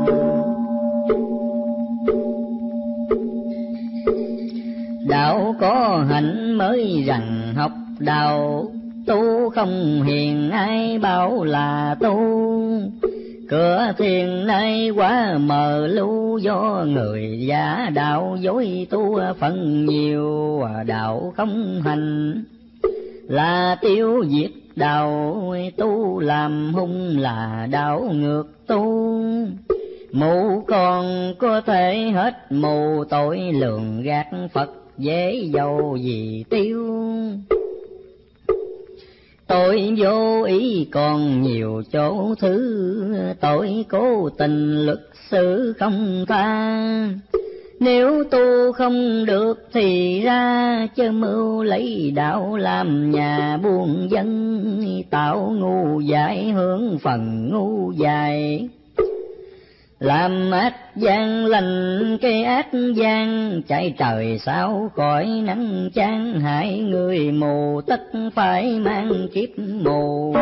Đạo có hạnh mới rằng học đạo, tu không hiền ai bảo là tu. Cửa thiền nay quá mờ lu, do người giả đạo dối tu phần nhiều. Đạo không hành là tiêu diệt đạo, tu làm hung là đạo ngược tu. Mù còn có thể hết mù, tội lường gạt Phật dễ dầu gì tiêu. Tội vô ý còn nhiều chỗ thứ, tội cố tình luật xử không tha. Nếu tu không được thì ra, chớ mưu lấy đạo làm nhà buôn dân. Tạo ngu dại hướng phần ngu dại, làm ác gian lành cái ác gian. Chạy trời sao khỏi nắng chán, hại người mù tất phải mang kiếp mù.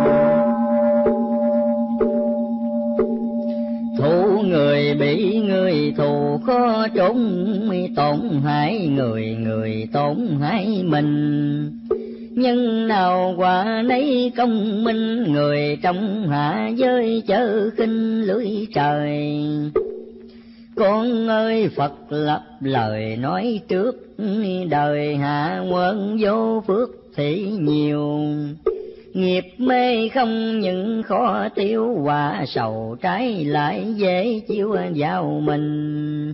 Thù người bị người thù khó trốn, tổn hại người người tổn hại mình. nhân nào quả nấy công minh, người trong hạ giới chớ khinh lưỡi trời. Con ơi Phật lập lời nói trước, đời hạ quân vô phước thì nhiều. Nghiệp mê không những khó tiêu, quả sầu trái lại dễ chiếu vào mình.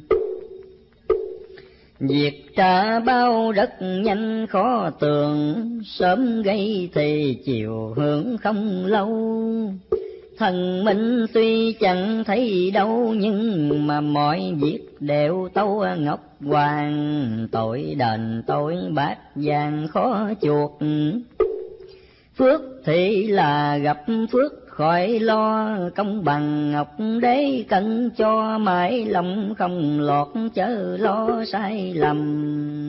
Việc trả bao rất nhanh khó tường, sớm gây thì chiều hưởng không lâu. Thần minh tuy chẳng thấy đâu, nhưng mà mọi việc đều tâu ngọc hoàng. Tội đền tội bát vàng khó chuộc, phước thì là gặp phước khỏi lo. Công bằng ngọc đế cần cho, mãi lòng không lọt chớ lo sai lầm.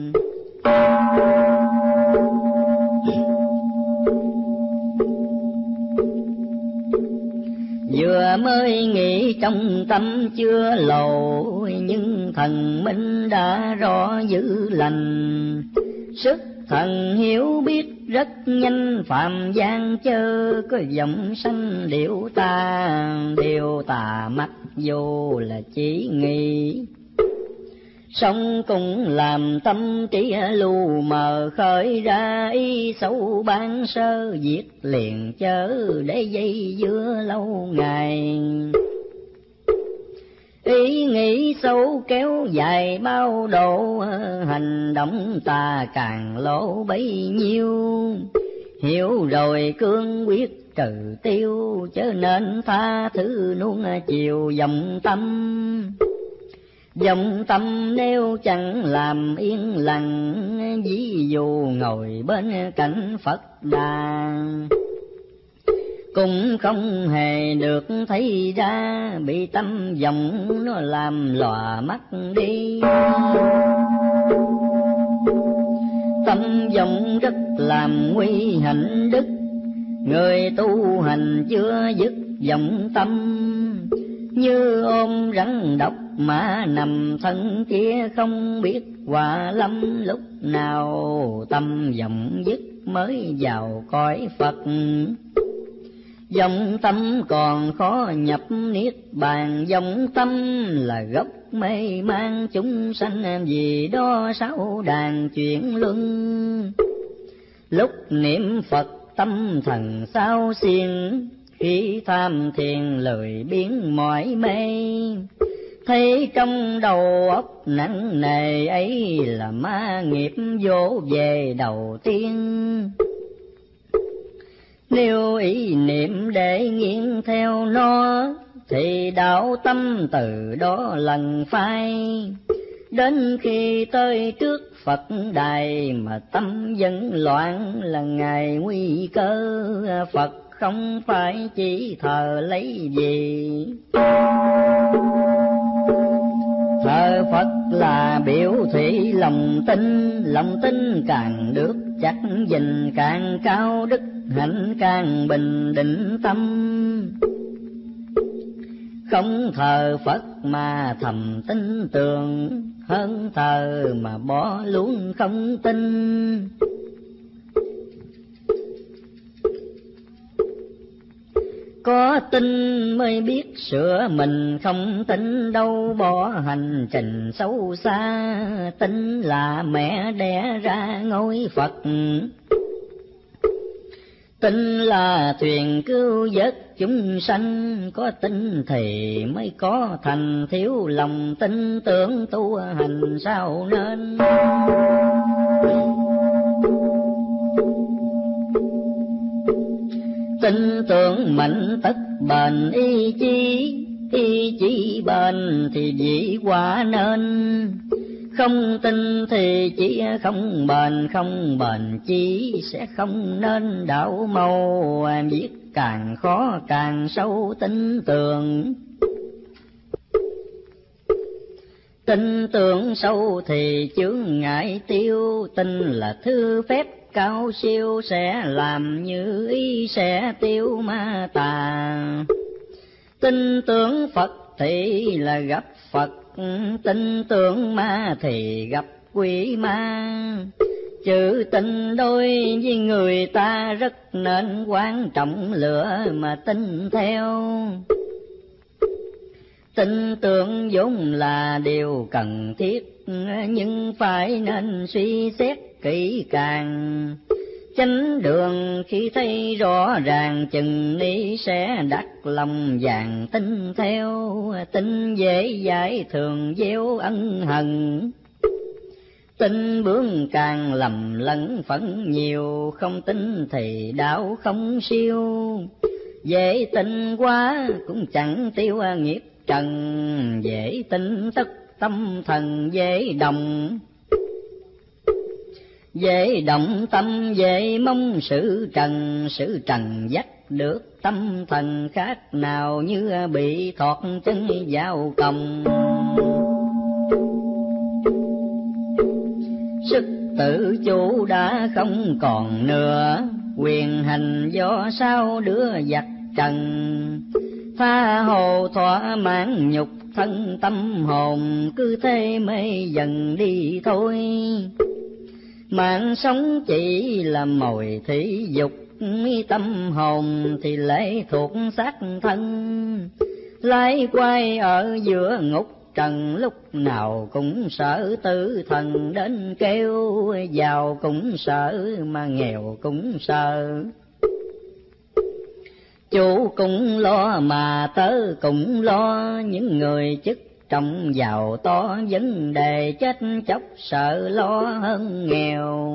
Vừa mới nghĩ trong tâm chưa lộ, nhưng thần minh đã rõ dữ lành. Sức thần hiểu biết rất nhanh phạm gian chớ, có giọng sanh điệu ta, điều tà mắt vô là chỉ nghĩ. Sống cũng làm tâm trí lu mờ, khởi ra ý xấu ban sơ, diệt liền chớ để dây dưa lâu ngày. Ý nghĩ xấu kéo dài bao độ, hành động ta càng lỗ bấy nhiêu. Hiểu rồi cương quyết trừ tiêu, chớ nên tha thứ nuông chiều dòng tâm. Dòng tâm nếu chẳng làm yên lặng, ví dụ ngồi bên cạnh Phật Đà, cũng không hề được thấy ra, bị tâm vọng nó làm lòa mắt đi. Tâm vọng rất làm nguy hạnh đức, người tu hành chưa dứt vọng tâm. Như ôm rắn độc mà nằm thân kia, không biết quả lâm lúc nào. Tâm vọng dứt mới vào cõi Phật, vọng tâm còn khó nhập niết bàn. Vọng tâm là gốc mê mang chúng sanh, vì đó sáu đàn chuyển luân. Lúc niệm Phật tâm thần sao xiên, khi tham thiền lười biến mỏi mê. Thấy trong đầu óc nặng nề ấy, là ma nghiệp vô về đầu tiên. Nếu ý niệm để nghiêng theo nó, thì đạo tâm từ đó lần phai. Đến khi tới trước Phật đài, mà tâm vẫn loạn là ngày nguy cơ. Phật không phải chỉ thờ lấy gì, thờ Phật là biểu thị lòng tin. Lòng tin càng được chắc gìn, càng cao đức hạnh càng bình định tâm. Không thờ Phật mà thầm tin tưởng, hơn thờ mà bỏ luôn không tin. Có tin mới biết sửa mình, không tin đâu bỏ hành trình xấu xa. Tin là mẹ đẻ ra ngôi Phật, tin là thuyền cứu vớt chúng sanh. Có tin thì mới có thành, thiếu lòng tin tưởng tu hành sao nên. Tin tưởng mạnh tất bền ý chí, ý chí bền thì dĩ quả nên. Không tin thì chỉ không bền, không bền chí sẽ không nên đạo màu. Biết càng khó càng sâu tin tưởng, tin tưởng sâu thì chướng ngại tiêu. Tin là thứ phép cao siêu, sẽ làm như ý sẽ tiêu ma tà. Tin tưởng Phật thì là gặp Phật, tin tưởng ma thì gặp quỷ ma. Chữ tình đôi với người ta rất nên quan trọng, lựa mà tin theo. Tin tưởng vốn là điều cần thiết, nhưng phải nên suy xét kỹ càng. Chánh đường khi thấy rõ ràng, chừng ni sẽ đặt lòng vàng tin theo. Tin dễ giải thường gieo ân hận, tin bướng càng lầm lẫn phẫn nhiều. Không tin thì đạo không siêu, dễ tin quá cũng chẳng tiêu nghiệp trần. Dễ tin tất tâm thần dễ động, dễ động tâm dễ mong sự trần. Sự trần dắt được tâm thần khác nào, như bị thọt chân vào còng. Sức tự chủ đã không còn nữa, quyền hành do sao đứa giặc trần. Tha hồ thỏa mãn nhục thân tâm hồn, cứ thế mê dần đi thôi. Mạng sống chỉ là mồi thị dục, tâm hồn thì lệ thuộc xác thân. Lái quay ở giữa ngục trần, lúc nào cũng sợ tử thần đến kêu. Giàu cũng sợ mà nghèo cũng sợ, chủ cũng lo mà tớ cũng lo. Những người chức trọng giàu to, vấn đề chết chóc sợ lo hơn nghèo.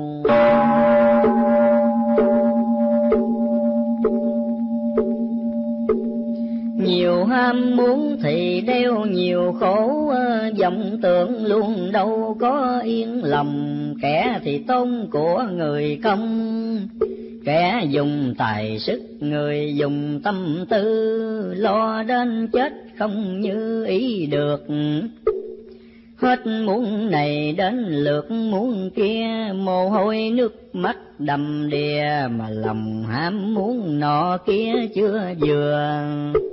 Nhiều ham muốn thì đeo nhiều khổ, vọng tưởng luôn đâu có yên lòng. Kẻ thì tôn của người không, kẻ dùng tài sức người dùng tâm tư. Lo đến chết không như ý được, hết muốn này đến lượt muốn kia. Mồ hôi nước mắt đầm đìa, mà lòng ham muốn nọ kia chưa vừa.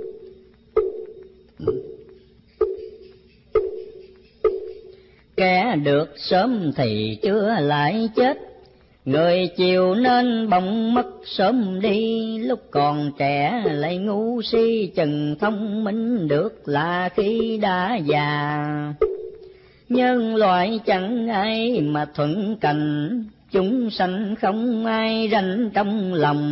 Kẻ được sớm thì chưa lại chết, người chiều nên bỗng mất sớm đi. Lúc còn trẻ lại ngu si, chừng thông minh được là khi đã già. Nhân loại chẳng ai mà thuận cảnh, chúng sanh không ai ranh trong lòng.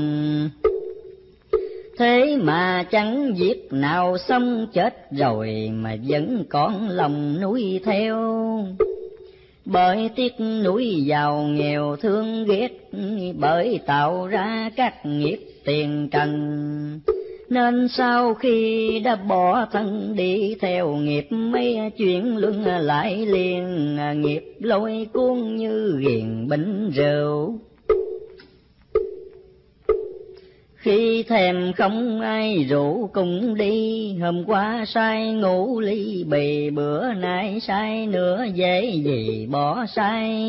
Thế mà chẳng việc nào xong, chết rồi mà vẫn còn lòng nuối theo. Bởi tiếc nuối giàu nghèo thương ghét, bởi tạo ra các nghiệp tiền trần. Nên sau khi đã bỏ thân đi theo nghiệp, mấy chuyện luân lại liền. Nghiệp lôi cuốn như ghiền bình rượu, khi thèm không ai rủ cùng đi. Hôm qua say ngủ ly bì, bữa nay say nữa dễ gì bỏ say.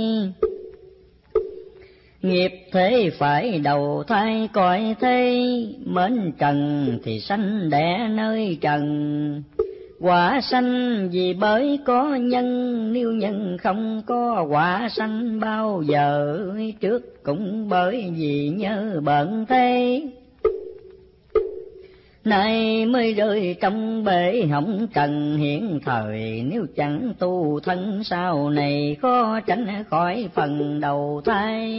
Nghiệp thế phải đầu thai cõi thế, mến trần thì sanh đẻ nơi trần. Quả sanh vì bởi có nhân, nếu nhân không có quả sanh bao giờ. Trước cũng bởi vì nhớ bận thế, nay mới rơi trong bể hỏng trần hiện thời. Nếu chẳng tu thân sau này, khó tránh khỏi phần đầu thai.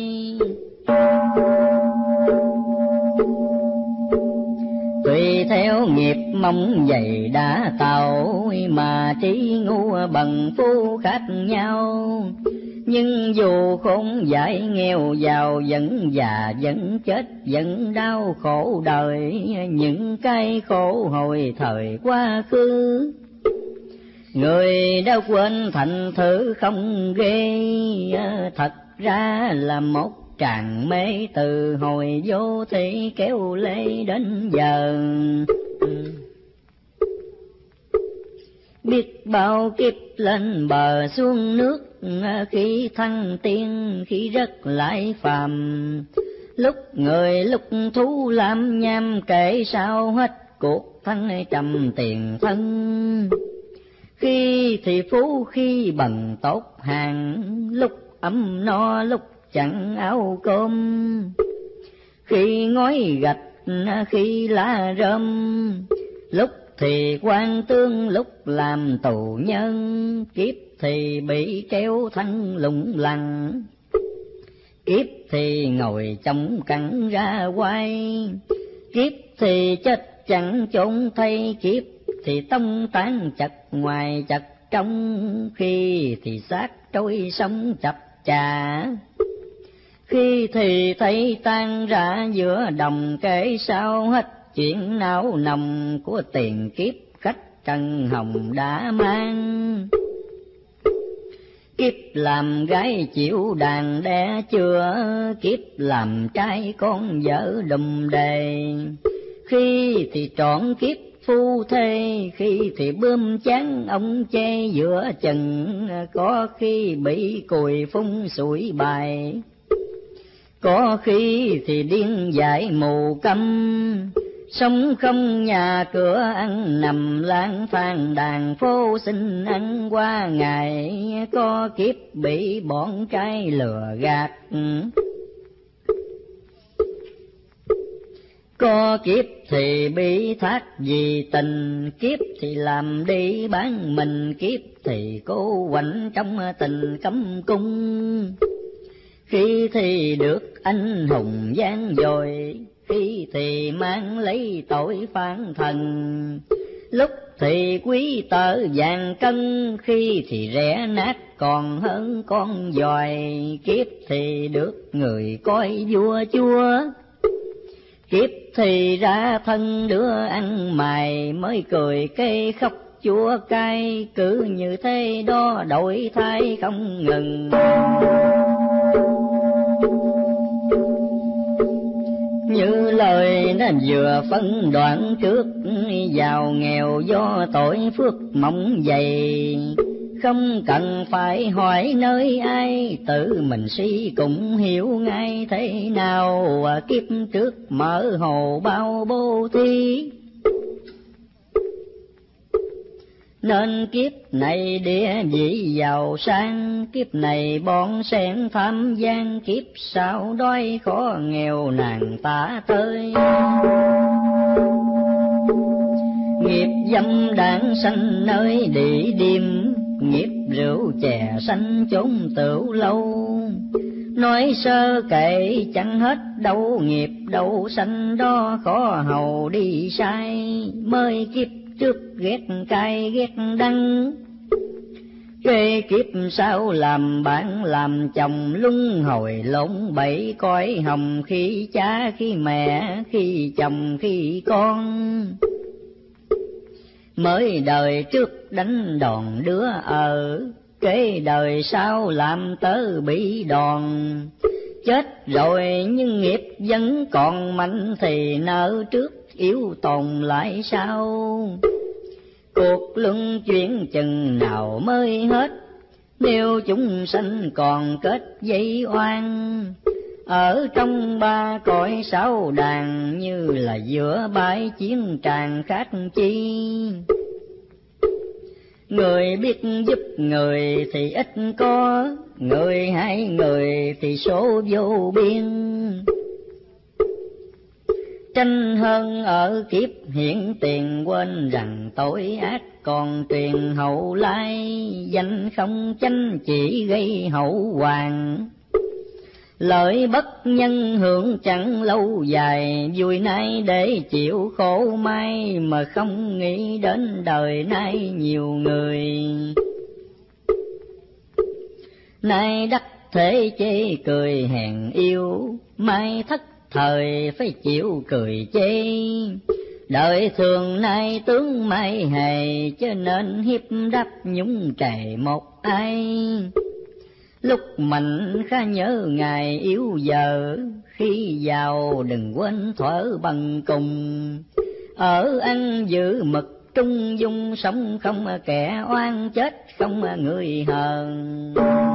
Tùy theo nghiệp mong dày đã tạo, mà trí ngu bằng phu khác nhau. Nhưng dù khốn dại nghèo giàu, vẫn già vẫn chết vẫn đau khổ đời. Những cái khổ hồi thời quá khứ, người đã quên thành thử không ghê. Thật ra là một tràng mê, từ hồi vô thị kéo lê đến giờ. Biết bao kiếp lên bờ xuống nước, khi thăng tiên khi rất lại phàm. Lúc người lúc thú làm nham, kể sao hết cuộc thân trầm tiền thân. Khi thì phú khi bằng tốt hàng, lúc ấm no lúc chẳng áo cơm. Khi ngói gạch khi lá rơm, lúc thì quan tương lúc làm tù nhân. Kiếp thì bị treo thân lủng lẳng, kiếp thì ngồi chống cẳng ra quay. Kiếp thì chết chẳng chốn thay, kiếp thì tông tán chặt ngoài chặt trong. Khi thì xác trôi sông chập chà, khi thì thấy tan ra giữa đồng. Kể sao hết chuyện não nồng, của tiền kiếp khách trần hồng đã mang. Kiếp làm gái chịu đàn đẻ chưa, kiếp làm trai con vợ đùm đề. Khi thì trọn kiếp phu thê, khi thì bơm chán ông che giữa chừng. Có khi bị cùi phun sủi bài, có khi thì điên dại mù câm. sống không nhà cửa ăn nằm lang thang đàn phố xin ăn qua ngày, có kiếp bị bọn trai lừa gạt. Có kiếp thì bị thác vì tình, kiếp thì làm đi bán mình, kiếp thì cố quạnh trong tình cấm cung. Khi thì được anh hùng gian dội, khi thì mang lấy tội phản thần. Lúc thì quý tợ vàng cân, khi thì rẻ nát còn hơn con giòi. Kiếp thì được người coi vua chúa, kiếp thì ra thân đứa ăn mày, mới cười cây khóc chúa cay, cứ như thế đó đổi thay không ngừng. Như lời nó vừa phân đoạn trước, giàu nghèo do tội phước mỏng dày, không cần phải hỏi nơi ai, tự mình suy cũng hiểu ngay thế nào. Kiếp trước mở hồ bao bố thí, nên kiếp này địa vị giàu sang, kiếp này bon sen tham gian, kiếp sau đói khó nghèo nàng tả tơi. Nghiệp dâm đảng sanh nơi địa điểm, nghiệp rượu chè sanh chốn tửu lâu. Nói sơ kệ chẳng hết đâu, nghiệp đâu sanh đó khó hầu đi sai. Mới kiếp trước ghét cay ghét đắng, kế kiếp sau làm bạn làm chồng, luân hồi lộn bẫy cõi hồng, khi cha khi mẹ khi chồng khi con. Mới đời trước đánh đòn đứa ở, kế đời sau làm tớ bị đòn. Chết rồi nhưng nghiệp vẫn còn mạnh, thì nợ trước yếu tồn lại sau. Cuộc luân chuyển chừng nào mới hết, nếu chúng sanh còn kết dây oan. Ở trong ba cõi sáu đàn, như là giữa bãi chiến tràng khác chi. Người biết giúp người thì ít có, người hay người thì số vô biên. Tranh hơn ở kiếp hiện tiền, quên rằng tội ác còn truyền hậu lai. Danh không chánh chỉ gây hậu hoàng, lợi bất nhân hưởng chẳng lâu dài. Vui nay để chịu khổ mai, mà không nghĩ đến đời nay nhiều người. Nay đắc thế chê cười hèn yêu, mai thất thời phải chịu cười chê. Đời thường nay tướng mai hề, cho nên hiếp đáp nhúng trề một ai. Lúc mạnh khá nhớ ngày yếu giờ, khi giàu đừng quên thuở bằng cùng. Ở ăn giữ mực trung dung, sống không kẻ oan, chết không người hờn.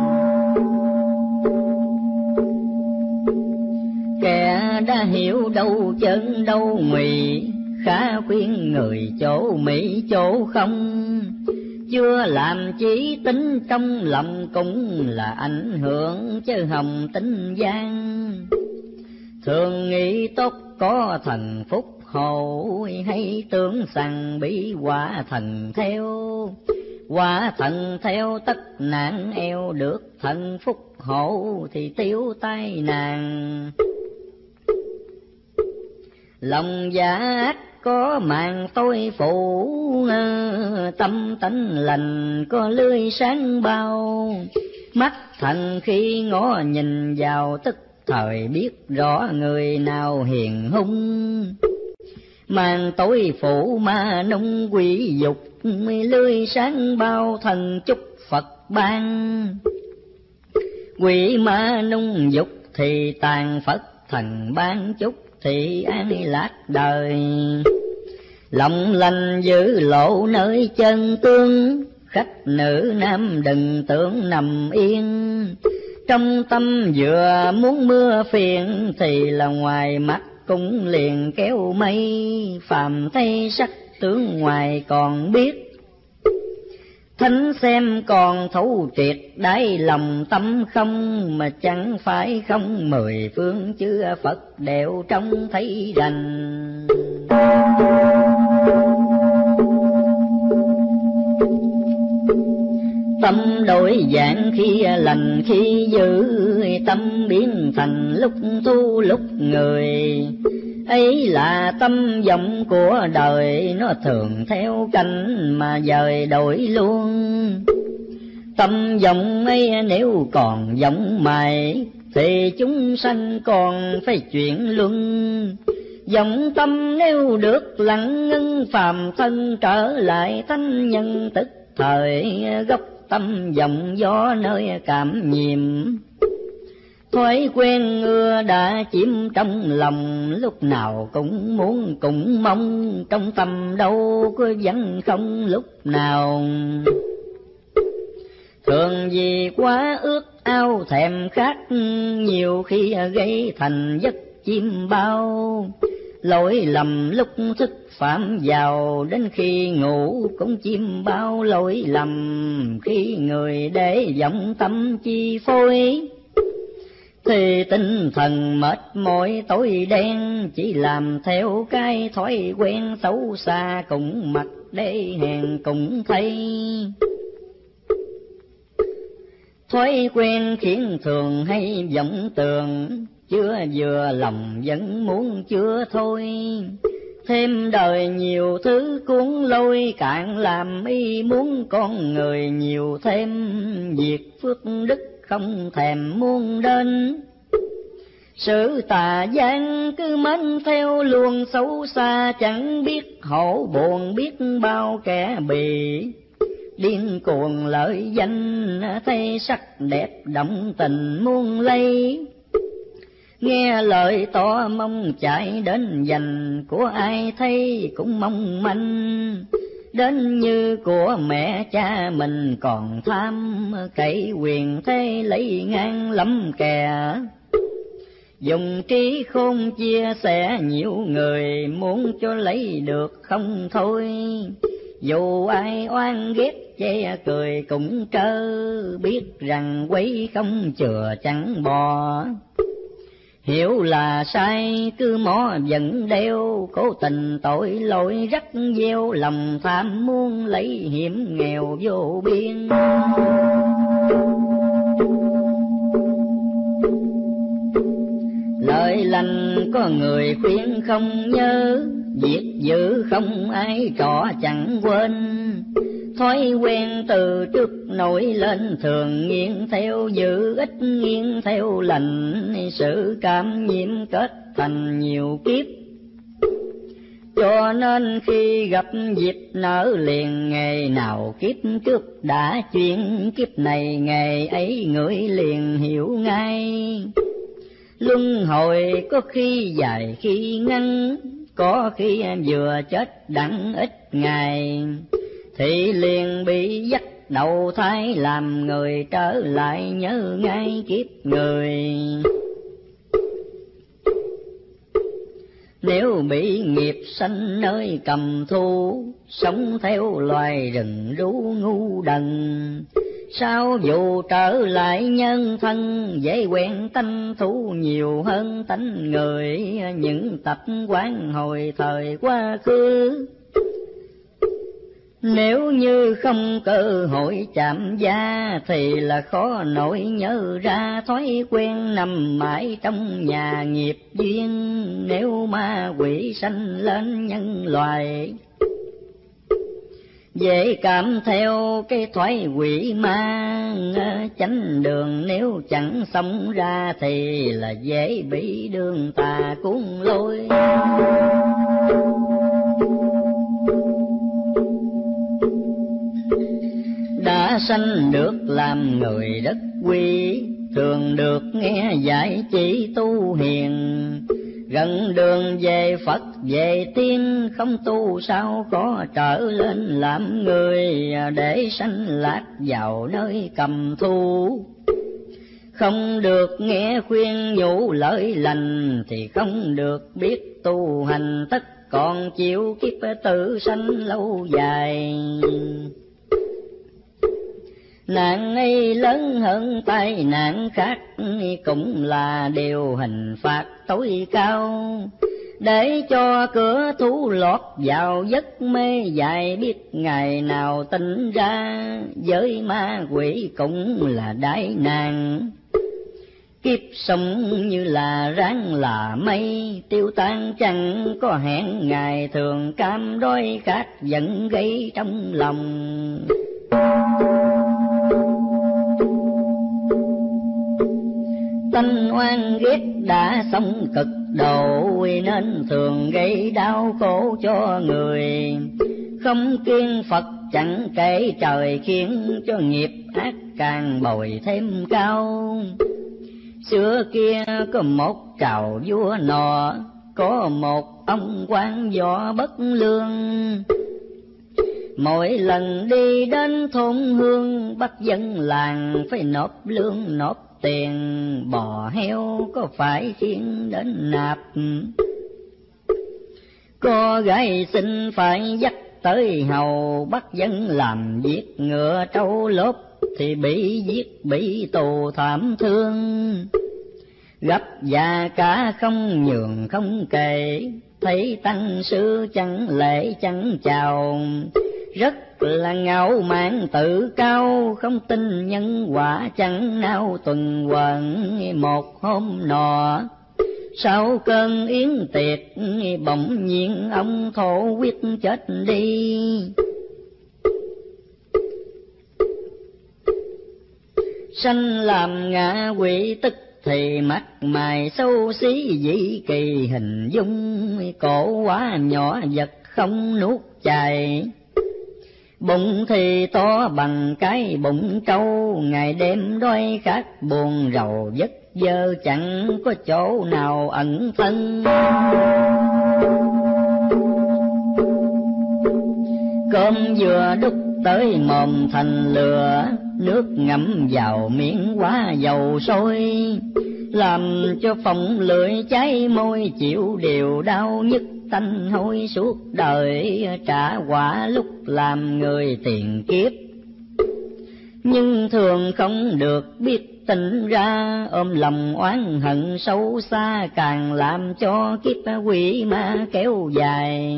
Kẻ đã hiểu đâu chân đâu ngụy, khá khuyên người chỗ mỹ chỗ không. Chưa làm chí tính trong lòng, cũng là ảnh hưởng chứ hồng tính gian. Thường nghĩ tốt có thần phúc hộ, hay tưởng rằng bị quả thần theo. Quả thần theo tất nạn eo, được thần phúc hộ thì tiêu tai nạn. Lòng giả ác có màn tôi phủ, tâm tánh lành có lưới sáng bao. Mắt thần khi ngó nhìn vào, tức thời biết rõ người nào hiền hung. Màn tối phủ ma nung quỷ dục, lưới sáng bao thần chúc Phật ban. Quỷ ma nung dục thì tàn Phật thần ban chúc, thì an lạc đời. Lòng lành giữ lộ nơi chân tương, khách nữ nam đừng tưởng nằm yên. Trong tâm vừa muốn mưa phiền, thì là ngoài mắt cũng liền kéo mây, phàm thấy sắc tướng ngoài còn biết. Thánh xem còn thấu triệt đáy lòng tâm không, mà chẳng phải không mười phương chư Phật đều trông thấy rành. Tâm đổi dạng khi lành khi dữ, tâm biến thành lúc tu lúc người. Ấy là tâm vọng của đời, nó thường theo canh mà dời đổi luôn. Tâm vọng ấy nếu còn vọng mãi, thì chúng sanh còn phải chuyển luân. Vọng tâm nếu được lặng ngưng, phàm thân trở lại thánh nhân tức thời. Gốc tâm vọng gió nơi cảm nhiệm, thói quen ưa đã chiếm trong lòng. Lúc nào cũng muốn cũng mong, trong tâm đâu có vẫn không lúc nào. Thường vì quá ước ao thèm khát, nhiều khi gây thành giấc chim bao. Lỗi lầm lúc thức phạm vào, đến khi ngủ cũng chim bao lỗi lầm. Khi người để vọng tâm chi phối, thì tinh thần mệt mỏi tối đen. Chỉ làm theo cái thói quen xấu xa, cũng mặc để hèn cũng thấy. Thói quen khiến thường hay vọng tưởng, chưa vừa lòng vẫn muốn chưa thôi. Thêm đời nhiều thứ cuốn lôi, cạn làm ý muốn con người nhiều thêm. Việc phước đức không thèm muôn đến, sự tà gian cứ mến theo luồng xấu xa. Chẳng biết hổ buồn biết bao kẻ bị, điên cuồng lợi danh thấy sắc đẹp động tình muôn lây. Nghe lời tỏ mong chạy đến giành, của ai thấy cũng mong manh. Đến như của mẹ cha mình còn tham, cậy quyền thế lấy ngang lắm kè. Dùng trí khôn chia sẻ nhiều người, muốn cho lấy được không thôi. Dù ai oan ghét che cười cũng trơ, biết rằng quấy không chừa chẳng bò. Hiểu là sai cứ mó vẫn đeo, cố tình tội lỗi rắc gieo. Lòng tham muốn lấy hiểm nghèo vô biên. Lời lành có người khuyên không nhớ, việc dữ không ai trọ chẳng quên. Thói quen từ trước nổi lên, thường nghiêng theo dữ ít nghiêng theo lành. Sự cảm nhiễm kết thành nhiều kiếp, cho nên khi gặp dịp nở liền. Ngày nào kiếp trước đã chuyển, kiếp này ngày ấy ngửi liền hiểu ngay. Luân hồi có khi dài khi ngắn, có khi em vừa chết đặng ít ngày. Thì liền bị dắt đầu thai làm người, trở lại nhớ ngay kiếp người. Nếu bị nghiệp sanh nơi cầm thu, sống theo loài rừng rú ngu đần. Sao dù trở lại nhân thân, dễ quen tánh thú nhiều hơn tánh người. Những tập quán hồi thời quá khứ, nếu như không cơ hội chạm da, thì là khó nổi nhớ ra. Thói quen nằm mãi trong nhà nghiệp duyên, nếu ma quỷ sanh lên nhân loài. Dễ cảm theo cái thói quỷ ma, chánh đường nếu chẳng sống ra, thì là dễ bị đường tà cuốn lôi. Đã sanh được làm người rất quý, thường được nghe dạy chỉ tu hiền. Gần đường về Phật về tiên, không tu sao có trở lên làm người. Để sanh lạc vào nơi cầm thu, Không được nghe khuyên nhủ lợi lành, thì không được biết tu hành, tất còn chịu kiếp tử sanh lâu dài. Nạn ấy lớn hơn tai nạn khác, cũng là điều hình phạt tối cao. Để cho cửa thú lọt vào giấc mê dài, biết ngày nào tỉnh ra, với ma quỷ cũng là đại nạn. Kiếp sống như là ráng là mây, tiêu tan chẳng có hẹn ngày, thường cam đói khát vẫn gây trong lòng. Tanh oan ghét đã sống cực độ, nên thường gây đau khổ cho người. Không kiêng Phật chẳng kể trời, khiến cho nghiệp ác càng bồi thêm cao. Xưa kia có một trào vua nọ, có một ông quan võ bất lương. Mỗi lần đi đến thôn hương, bắt dân làng phải nộp lương nộp tiền. Bò heo có phải khiến đến nạp, có gái xin phải dắt tới hầu. Bắt dân làm việc ngựa trâu lốp, thì bị giết bị tù thảm thương. Gấp già cả không nhường không kể, thấy tăng sư chẳng lễ chẳng chào. Rất là ngạo mạn tự cao, không tin nhân quả chẳng nao tuần hoàn. Một hôm nọ sau cơn yến tiệc, bỗng nhiên ông thổ quyết chết đi. Sanh làm ngạ quỷ, tức thì mặt mày xấu xí dị kỳ hình dung. Cổ quá nhỏ vật không nuốt chài, bụng thì to bằng cái bụng trâu. Ngày đêm đói khát buồn rầu vất vơ, chẳng có chỗ nào ẩn thân. Cơm vừa đút tới mồm thành lửa, nước ngậm vào miệng quá dầu sôi. Làm cho phồng lưỡi cháy môi, chịu điều đau nhức tanh hôi suốt đời. Trả quả lúc làm người tiền kiếp, nhưng thường không được biết tỉnh ra. Ôm lòng oán hận sâu xa, càng làm cho kiếp quỷ ma kéo dài.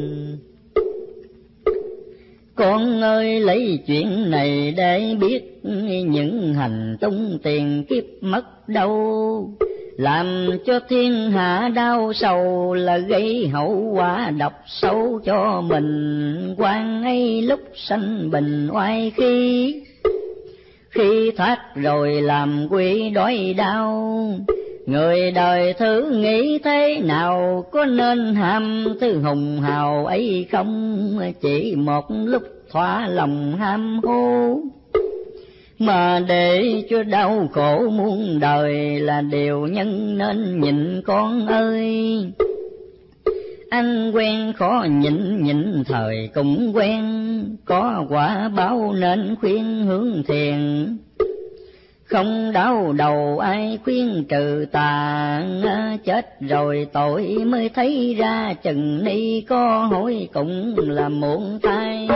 Con ơi lấy chuyện này để biết, những hành tung tiền kiếp mất đâu. Làm cho thiên hạ đau sầu, là gây hậu quả độc sâu cho mình. Quan ấy lúc sanh bình oai khí, khi thoát rồi làm quỷ đói đau. Người đời thử nghĩ thế nào, có nên ham thứ hùng hào ấy không? Chỉ một lúc thỏa lòng ham hố, mà để cho đau khổ muôn đời, là điều nhân nên nhịn con ơi. Ăn quen khó nhịn, nhịn thời cũng quen, có quả báo nên khuyên hướng thiền. Không đau đầu ai khuyên trừ tà, chết rồi tội mới thấy ra. Chừng ni có hối cũng là muộn thay.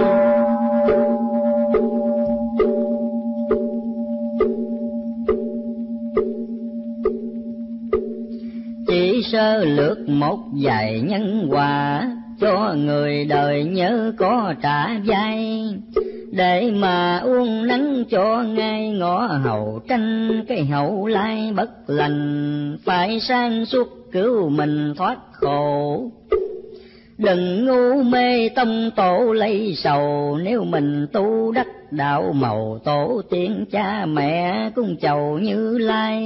Chỉ sơ lược một vài nhân quả, cho người đời nhớ có trả vai. Để mà uống nắng cho ngay ngõ hậu tranh, cái hậu lai bất lành. Phải sáng suốt cứu mình thoát khổ, đừng ngu mê tông tổ lấy sầu. Nếu mình tu đắc đạo màu, tổ tiên cha mẹ cung chầu Như Lai.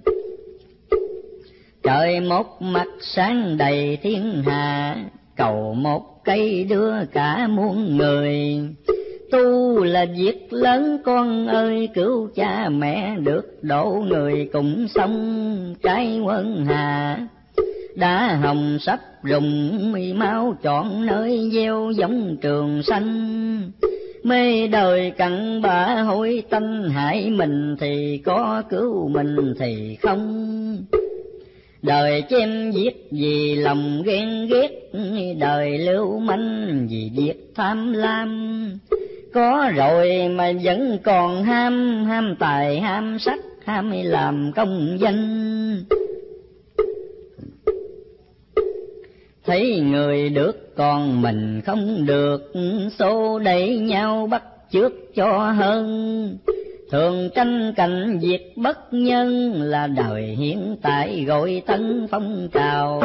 Trời một mặt sáng đầy thiên hạ, cầu một cây đưa cả muôn người. Tu là việc lớn con ơi, cứu cha mẹ được độ người cùng sống. Cái quân hà đã hồng sắp rụng, máu chọn nơi gieo giống trường xanh. Mê đời cặn bã hối tanh, hại mình thì có cứu mình thì không. Đời chém giết vì lòng ghen ghét, đời lưu manh vì việc tham lam. Có rồi mà vẫn còn ham, ham tài ham sắc, ham làm công danh. Thấy người được còn mình không được, xô đẩy nhau bắt chước cho hơn. Thường tranh cạnh việc bất nhân, là đời hiện tại gọi tân phong trào.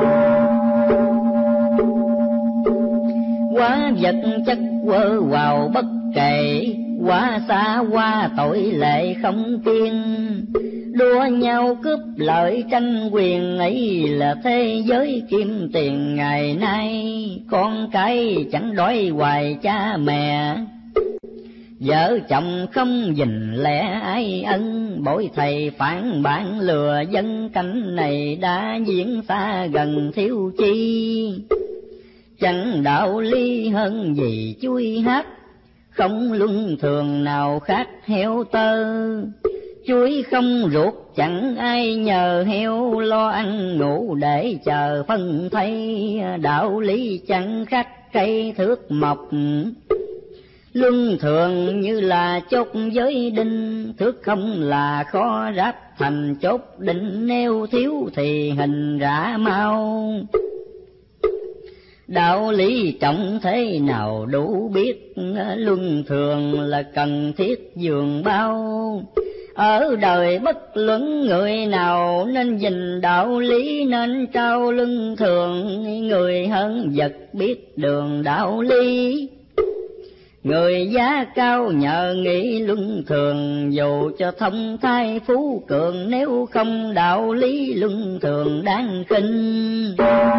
Quá vật chất quơ vào bất kể, quá xa qua tội lệ không kiên. Đua nhau cướp lợi tranh quyền, ấy là thế giới kim tiền ngày nay. Con cái chẳng đói hoài cha mẹ, vợ chồng không gìn lẽ ai ân. Bội thầy phản bản lừa dân, cảnh này đã diễn xa gần thiếu chi. Chẳng đạo lý hơn gì chui hát, không luân thường nào khác heo tơ. Chuối không ruột chẳng ai nhờ, heo lo ăn ngủ để chờ phân thay. Đạo lý chẳng khác cây thước mộc, luân thường như là chốt giới đinh. Thước không là khó ráp thành chốt định, nếu thiếu thì hình rã mau. Đạo lý trọng thế nào đủ biết, luân thường là cần thiết dường bao. Ở đời bất luận người nào, nên gìn đạo lý nên trao luân thường. Người hơn vật biết đường đạo lý, người giá cao nhờ nghĩ luân thường. Dù cho thông thai phú cường, nếu không đạo lý luân thường đáng khinh.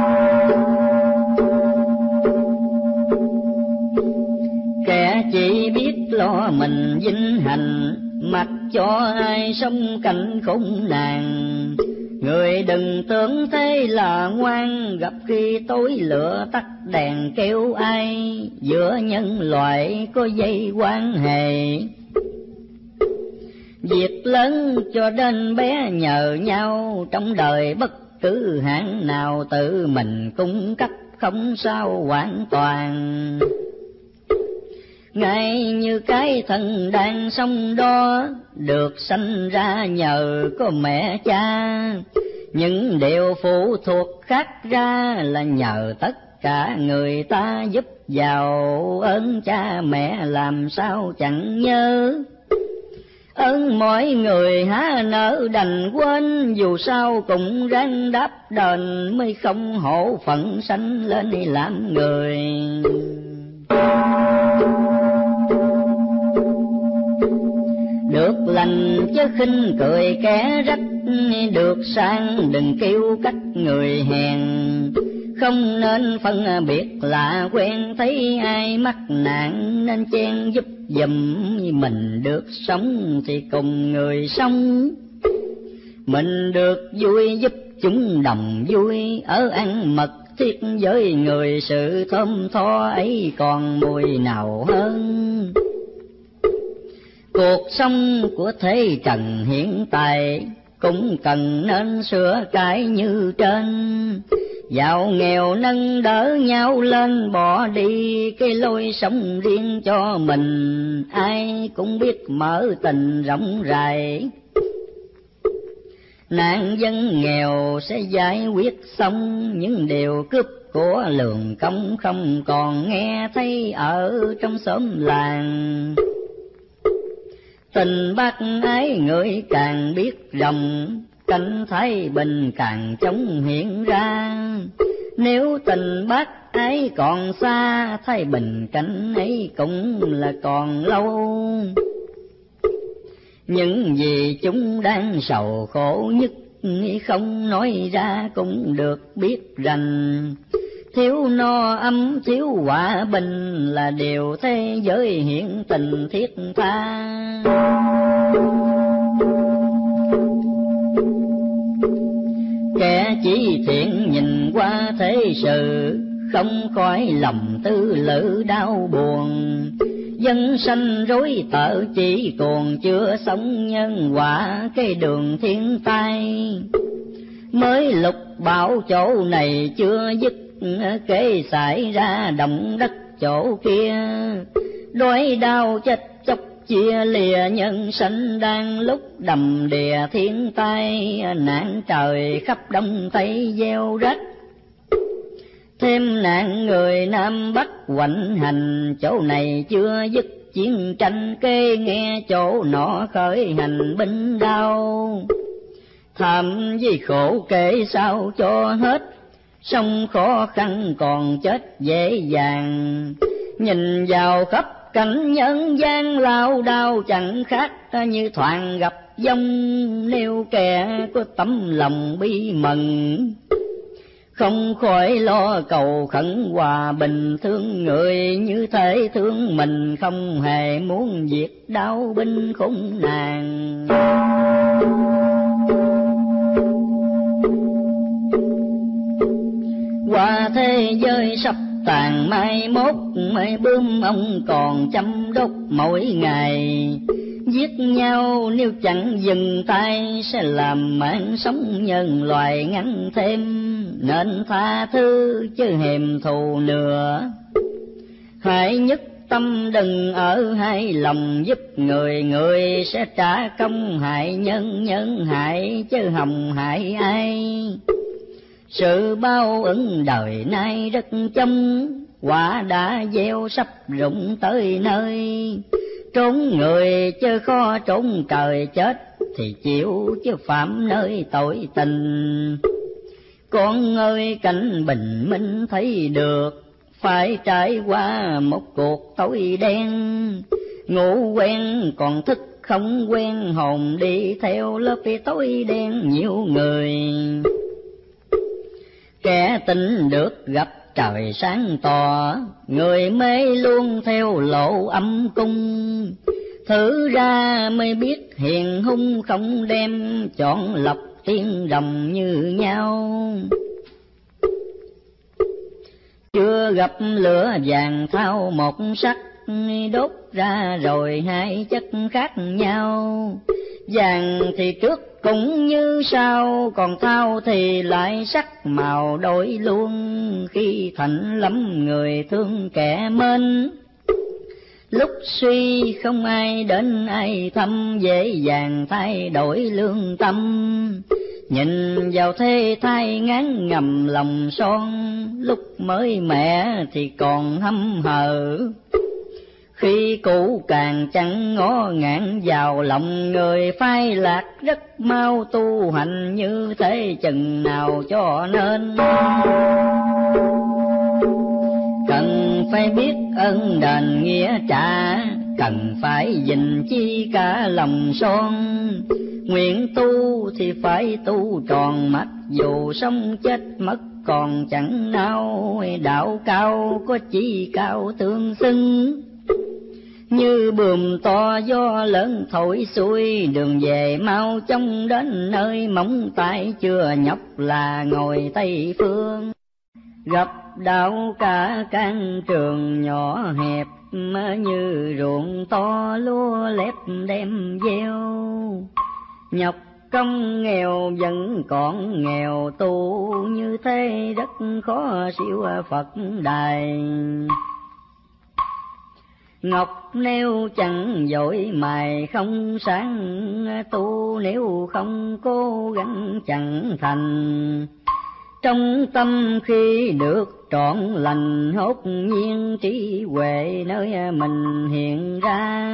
Kẻ chỉ biết lo mình vinh hạnh, mặc cho ai sống cảnh khốn nạn. Người đừng tưởng thế là ngoan, gặp khi tối lửa tắt đèn kêu ai. Giữa nhân loại có dây quan hệ, việc lớn cho đến bé nhờ nhau. Trong đời bất cứ hạng nào, tự mình cung cấp không sao hoàn toàn. Ngay như cái thân đang sống đó, được sanh ra nhờ có mẹ cha. Những điều phụ thuộc khác ra, là nhờ tất cả người ta giúp vào. Ơn cha mẹ làm sao chẳng nhớ, ơn mọi người há nỡ đành quên. Dù sao cũng ráng đáp đền, mới không hổ phận sanh lên làm người. Được lành chứ khinh cười kẻ rách, được sang đừng kêu cách người hèn. Không nên phân biệt lạ quen, thấy ai mắc nạn nên chen giúp giùm. Mình được sống thì cùng người sống, mình được vui giúp chúng đồng vui. Ở ăn mật thiết với người, sự thơm tho ấy còn mùi nào hơn. Cuộc sống của thế trần hiện tại, cũng cần nên sửa cái như trên. Giàu nghèo nâng đỡ nhau lên, bỏ đi cái lối sống riêng cho mình. Ai cũng biết mở tình rộng rãi, nạn dân nghèo sẽ giải quyết xong. Những điều cướp của lường công không còn nghe thấy ở trong xóm làng. Tình bác ái người càng biết rộng, cảnh thái bình càng chống hiện ra. Nếu tình bác ái còn xa, thái bình cảnh ấy cũng là còn lâu. Những gì chúng đang sầu khổ nhất, không nói ra cũng được biết rành. Thiếu no ấm thiếu hòa bình, là điều thế giới hiện tình thiết tha. Kẻ chỉ thiện nhìn qua thế sự, không khỏi lòng tư lự đau buồn. Dân sanh rối tợ chỉ còn chưa sống nhân quả cái đường thiên tai. Mới lục bảo chỗ này chưa dứt, kế xảy ra động đất chỗ kia. Đói đau chết chóc chia lìa nhân sanh, đang lúc đầm đìa thiên tai. Nạn trời khắp đông tây gieo rách, thêm nạn người Nam Bắc hoành hành. Chỗ này chưa dứt chiến tranh, kê nghe chỗ nọ khởi hành binh đao. Thảm vì khổ kể sao cho hết, sống khó khăn còn chết dễ dàng. Nhìn vào khắp cảnh nhân gian lao đao, chẳng khác như thoảng gặp dông. Nếu kẻ có tấm lòng bi mẫn, không khỏi lo cầu khẩn hòa bình. Thương người như thể thương mình, không hề muốn diệt đau binh khốn nạn. Qua thế giới sắp tàn mai mốt, mấy bướm ông còn chăm đốt mỗi ngày. Giết nhau nếu chẳng dừng tay, sẽ làm mạng sống nhân loại ngắn thêm. Nên tha thứ chứ hèm thù nữa, hãy nhất tâm đừng ở hai lòng. Giúp người người sẽ trả công, hại nhân nhân hại chứ hồng hại ai. Sự bao ứng đời nay rất trông, quả đã gieo sắp rụng tới nơi. Trốn người chứ khó trốn trời, chết thì chịu chứ phạm nơi tội tình. Con ơi cảnh bình minh thấy được, phải trải qua một cuộc tối đen. Ngủ quen còn thức không quen, hồn đi theo lớp tối đen nhiều người. Kẻ tin được gặp trời sáng tỏ, người mê luôn theo lộ âm cung. Thử ra mới biết hiền hung không đem, chọn lọc tiên đồng như nhau. Chưa gặp lửa vàng thao một sắc, đốt ra rồi hai chất khác nhau. Vàng thì trước cũng như sau, còn thao thì lại sắc màu đổi luôn. Khi thạnh lắm người thương kẻ mến, lúc suy không ai đến ai thăm, dễ dàng thay đổi lương tâm. Nhìn vào thế thai ngán ngầm lòng son, lúc mới mẹ thì còn hâm hờ. Khi cũ càng chẳng ngó ngạn vào lòng, người phai lạc rất mau tu hành như thế chừng nào cho nên. Cần phải biết ơn đền nghĩa trả, cần phải gìn chi cả lòng son. Nguyện tu thì phải tu tròn, mặc dù sống chết mất còn chẳng nao. Đạo cao có chi cao tương xưng, như buồm to gió lớn thổi xuôi. Đường về mau chóng đến nơi móng tay, chưa nhọc là ngồi Tây Phương. Gặp đạo cả can trường nhỏ hẹp, như ruộng to lúa lép đem gieo. Nhọc công nghèo vẫn còn nghèo, tu như thế rất khó siêu Phật đài. Ngọc nếu chẳng dội mài không sáng, tu nếu không cố gắng chẳng thành. Trong tâm khi được trọn lành, hốt nhiên trí huệ nơi mình hiện ra.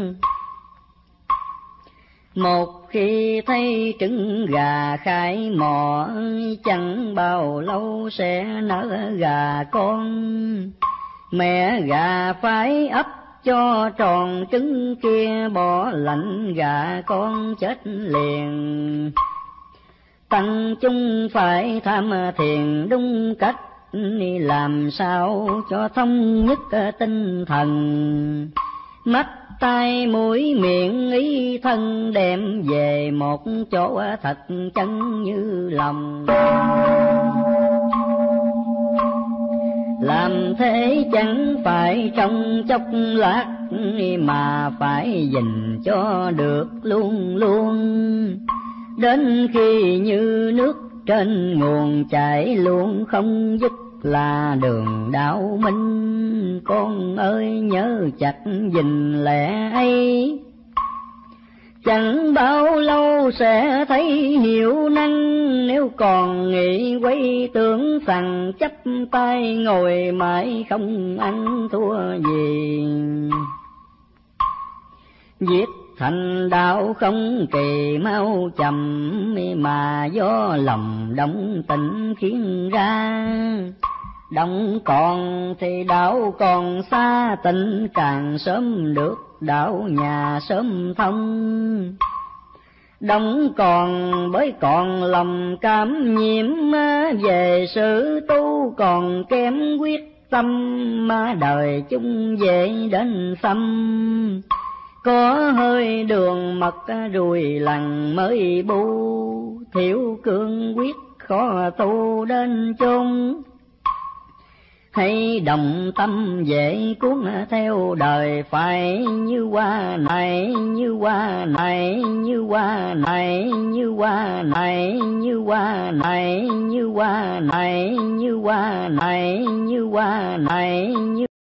Một khi thấy trứng gà khai mò, chẳng bao lâu sẽ nở gà con. Mẹ gà phải ấp cho tròn trứng kia, bỏ lạnh gà con chết liền. Tăng chúng phải tham thiền đúng cách, làm sao cho thông nhất tinh thần. Mắt tai mũi miệng ý thân đem về một chỗ thật chân như lòng. làm thế chẳng phải trong chốc lát, mà phải gìn cho được luôn luôn. Đến khi như nước trên nguồn chảy luôn không dứt, là đường đạo minh. Con ơi nhớ chặt gìn lẽ ấy, chẳng bao lâu sẽ thấy hiểu năng. Nếu còn nghĩ quay tưởng rằng chấp tay ngồi mãi không ăn thua gì. Viết thành đạo không kỳ mau chậm, mà do lòng động tình khiến ra. Động còn thì đạo còn xa, tình càng sớm được đạo nhà sớm thông. Động còn bởi còn lòng cảm nhiễm, về sự tu còn kém quyết tâm. Mà đời chung dễ đến xăm, có hơi đường mật rùi lằn mới bu. Thiểu cương quyết khó tu đến chốn, hay đồng tâm dễ cuốn theo đời. Phải như hoa này, như hoa này, như hoa này, như hoa này, như hoa này, như hoa này, như hoa này, như hoa này, như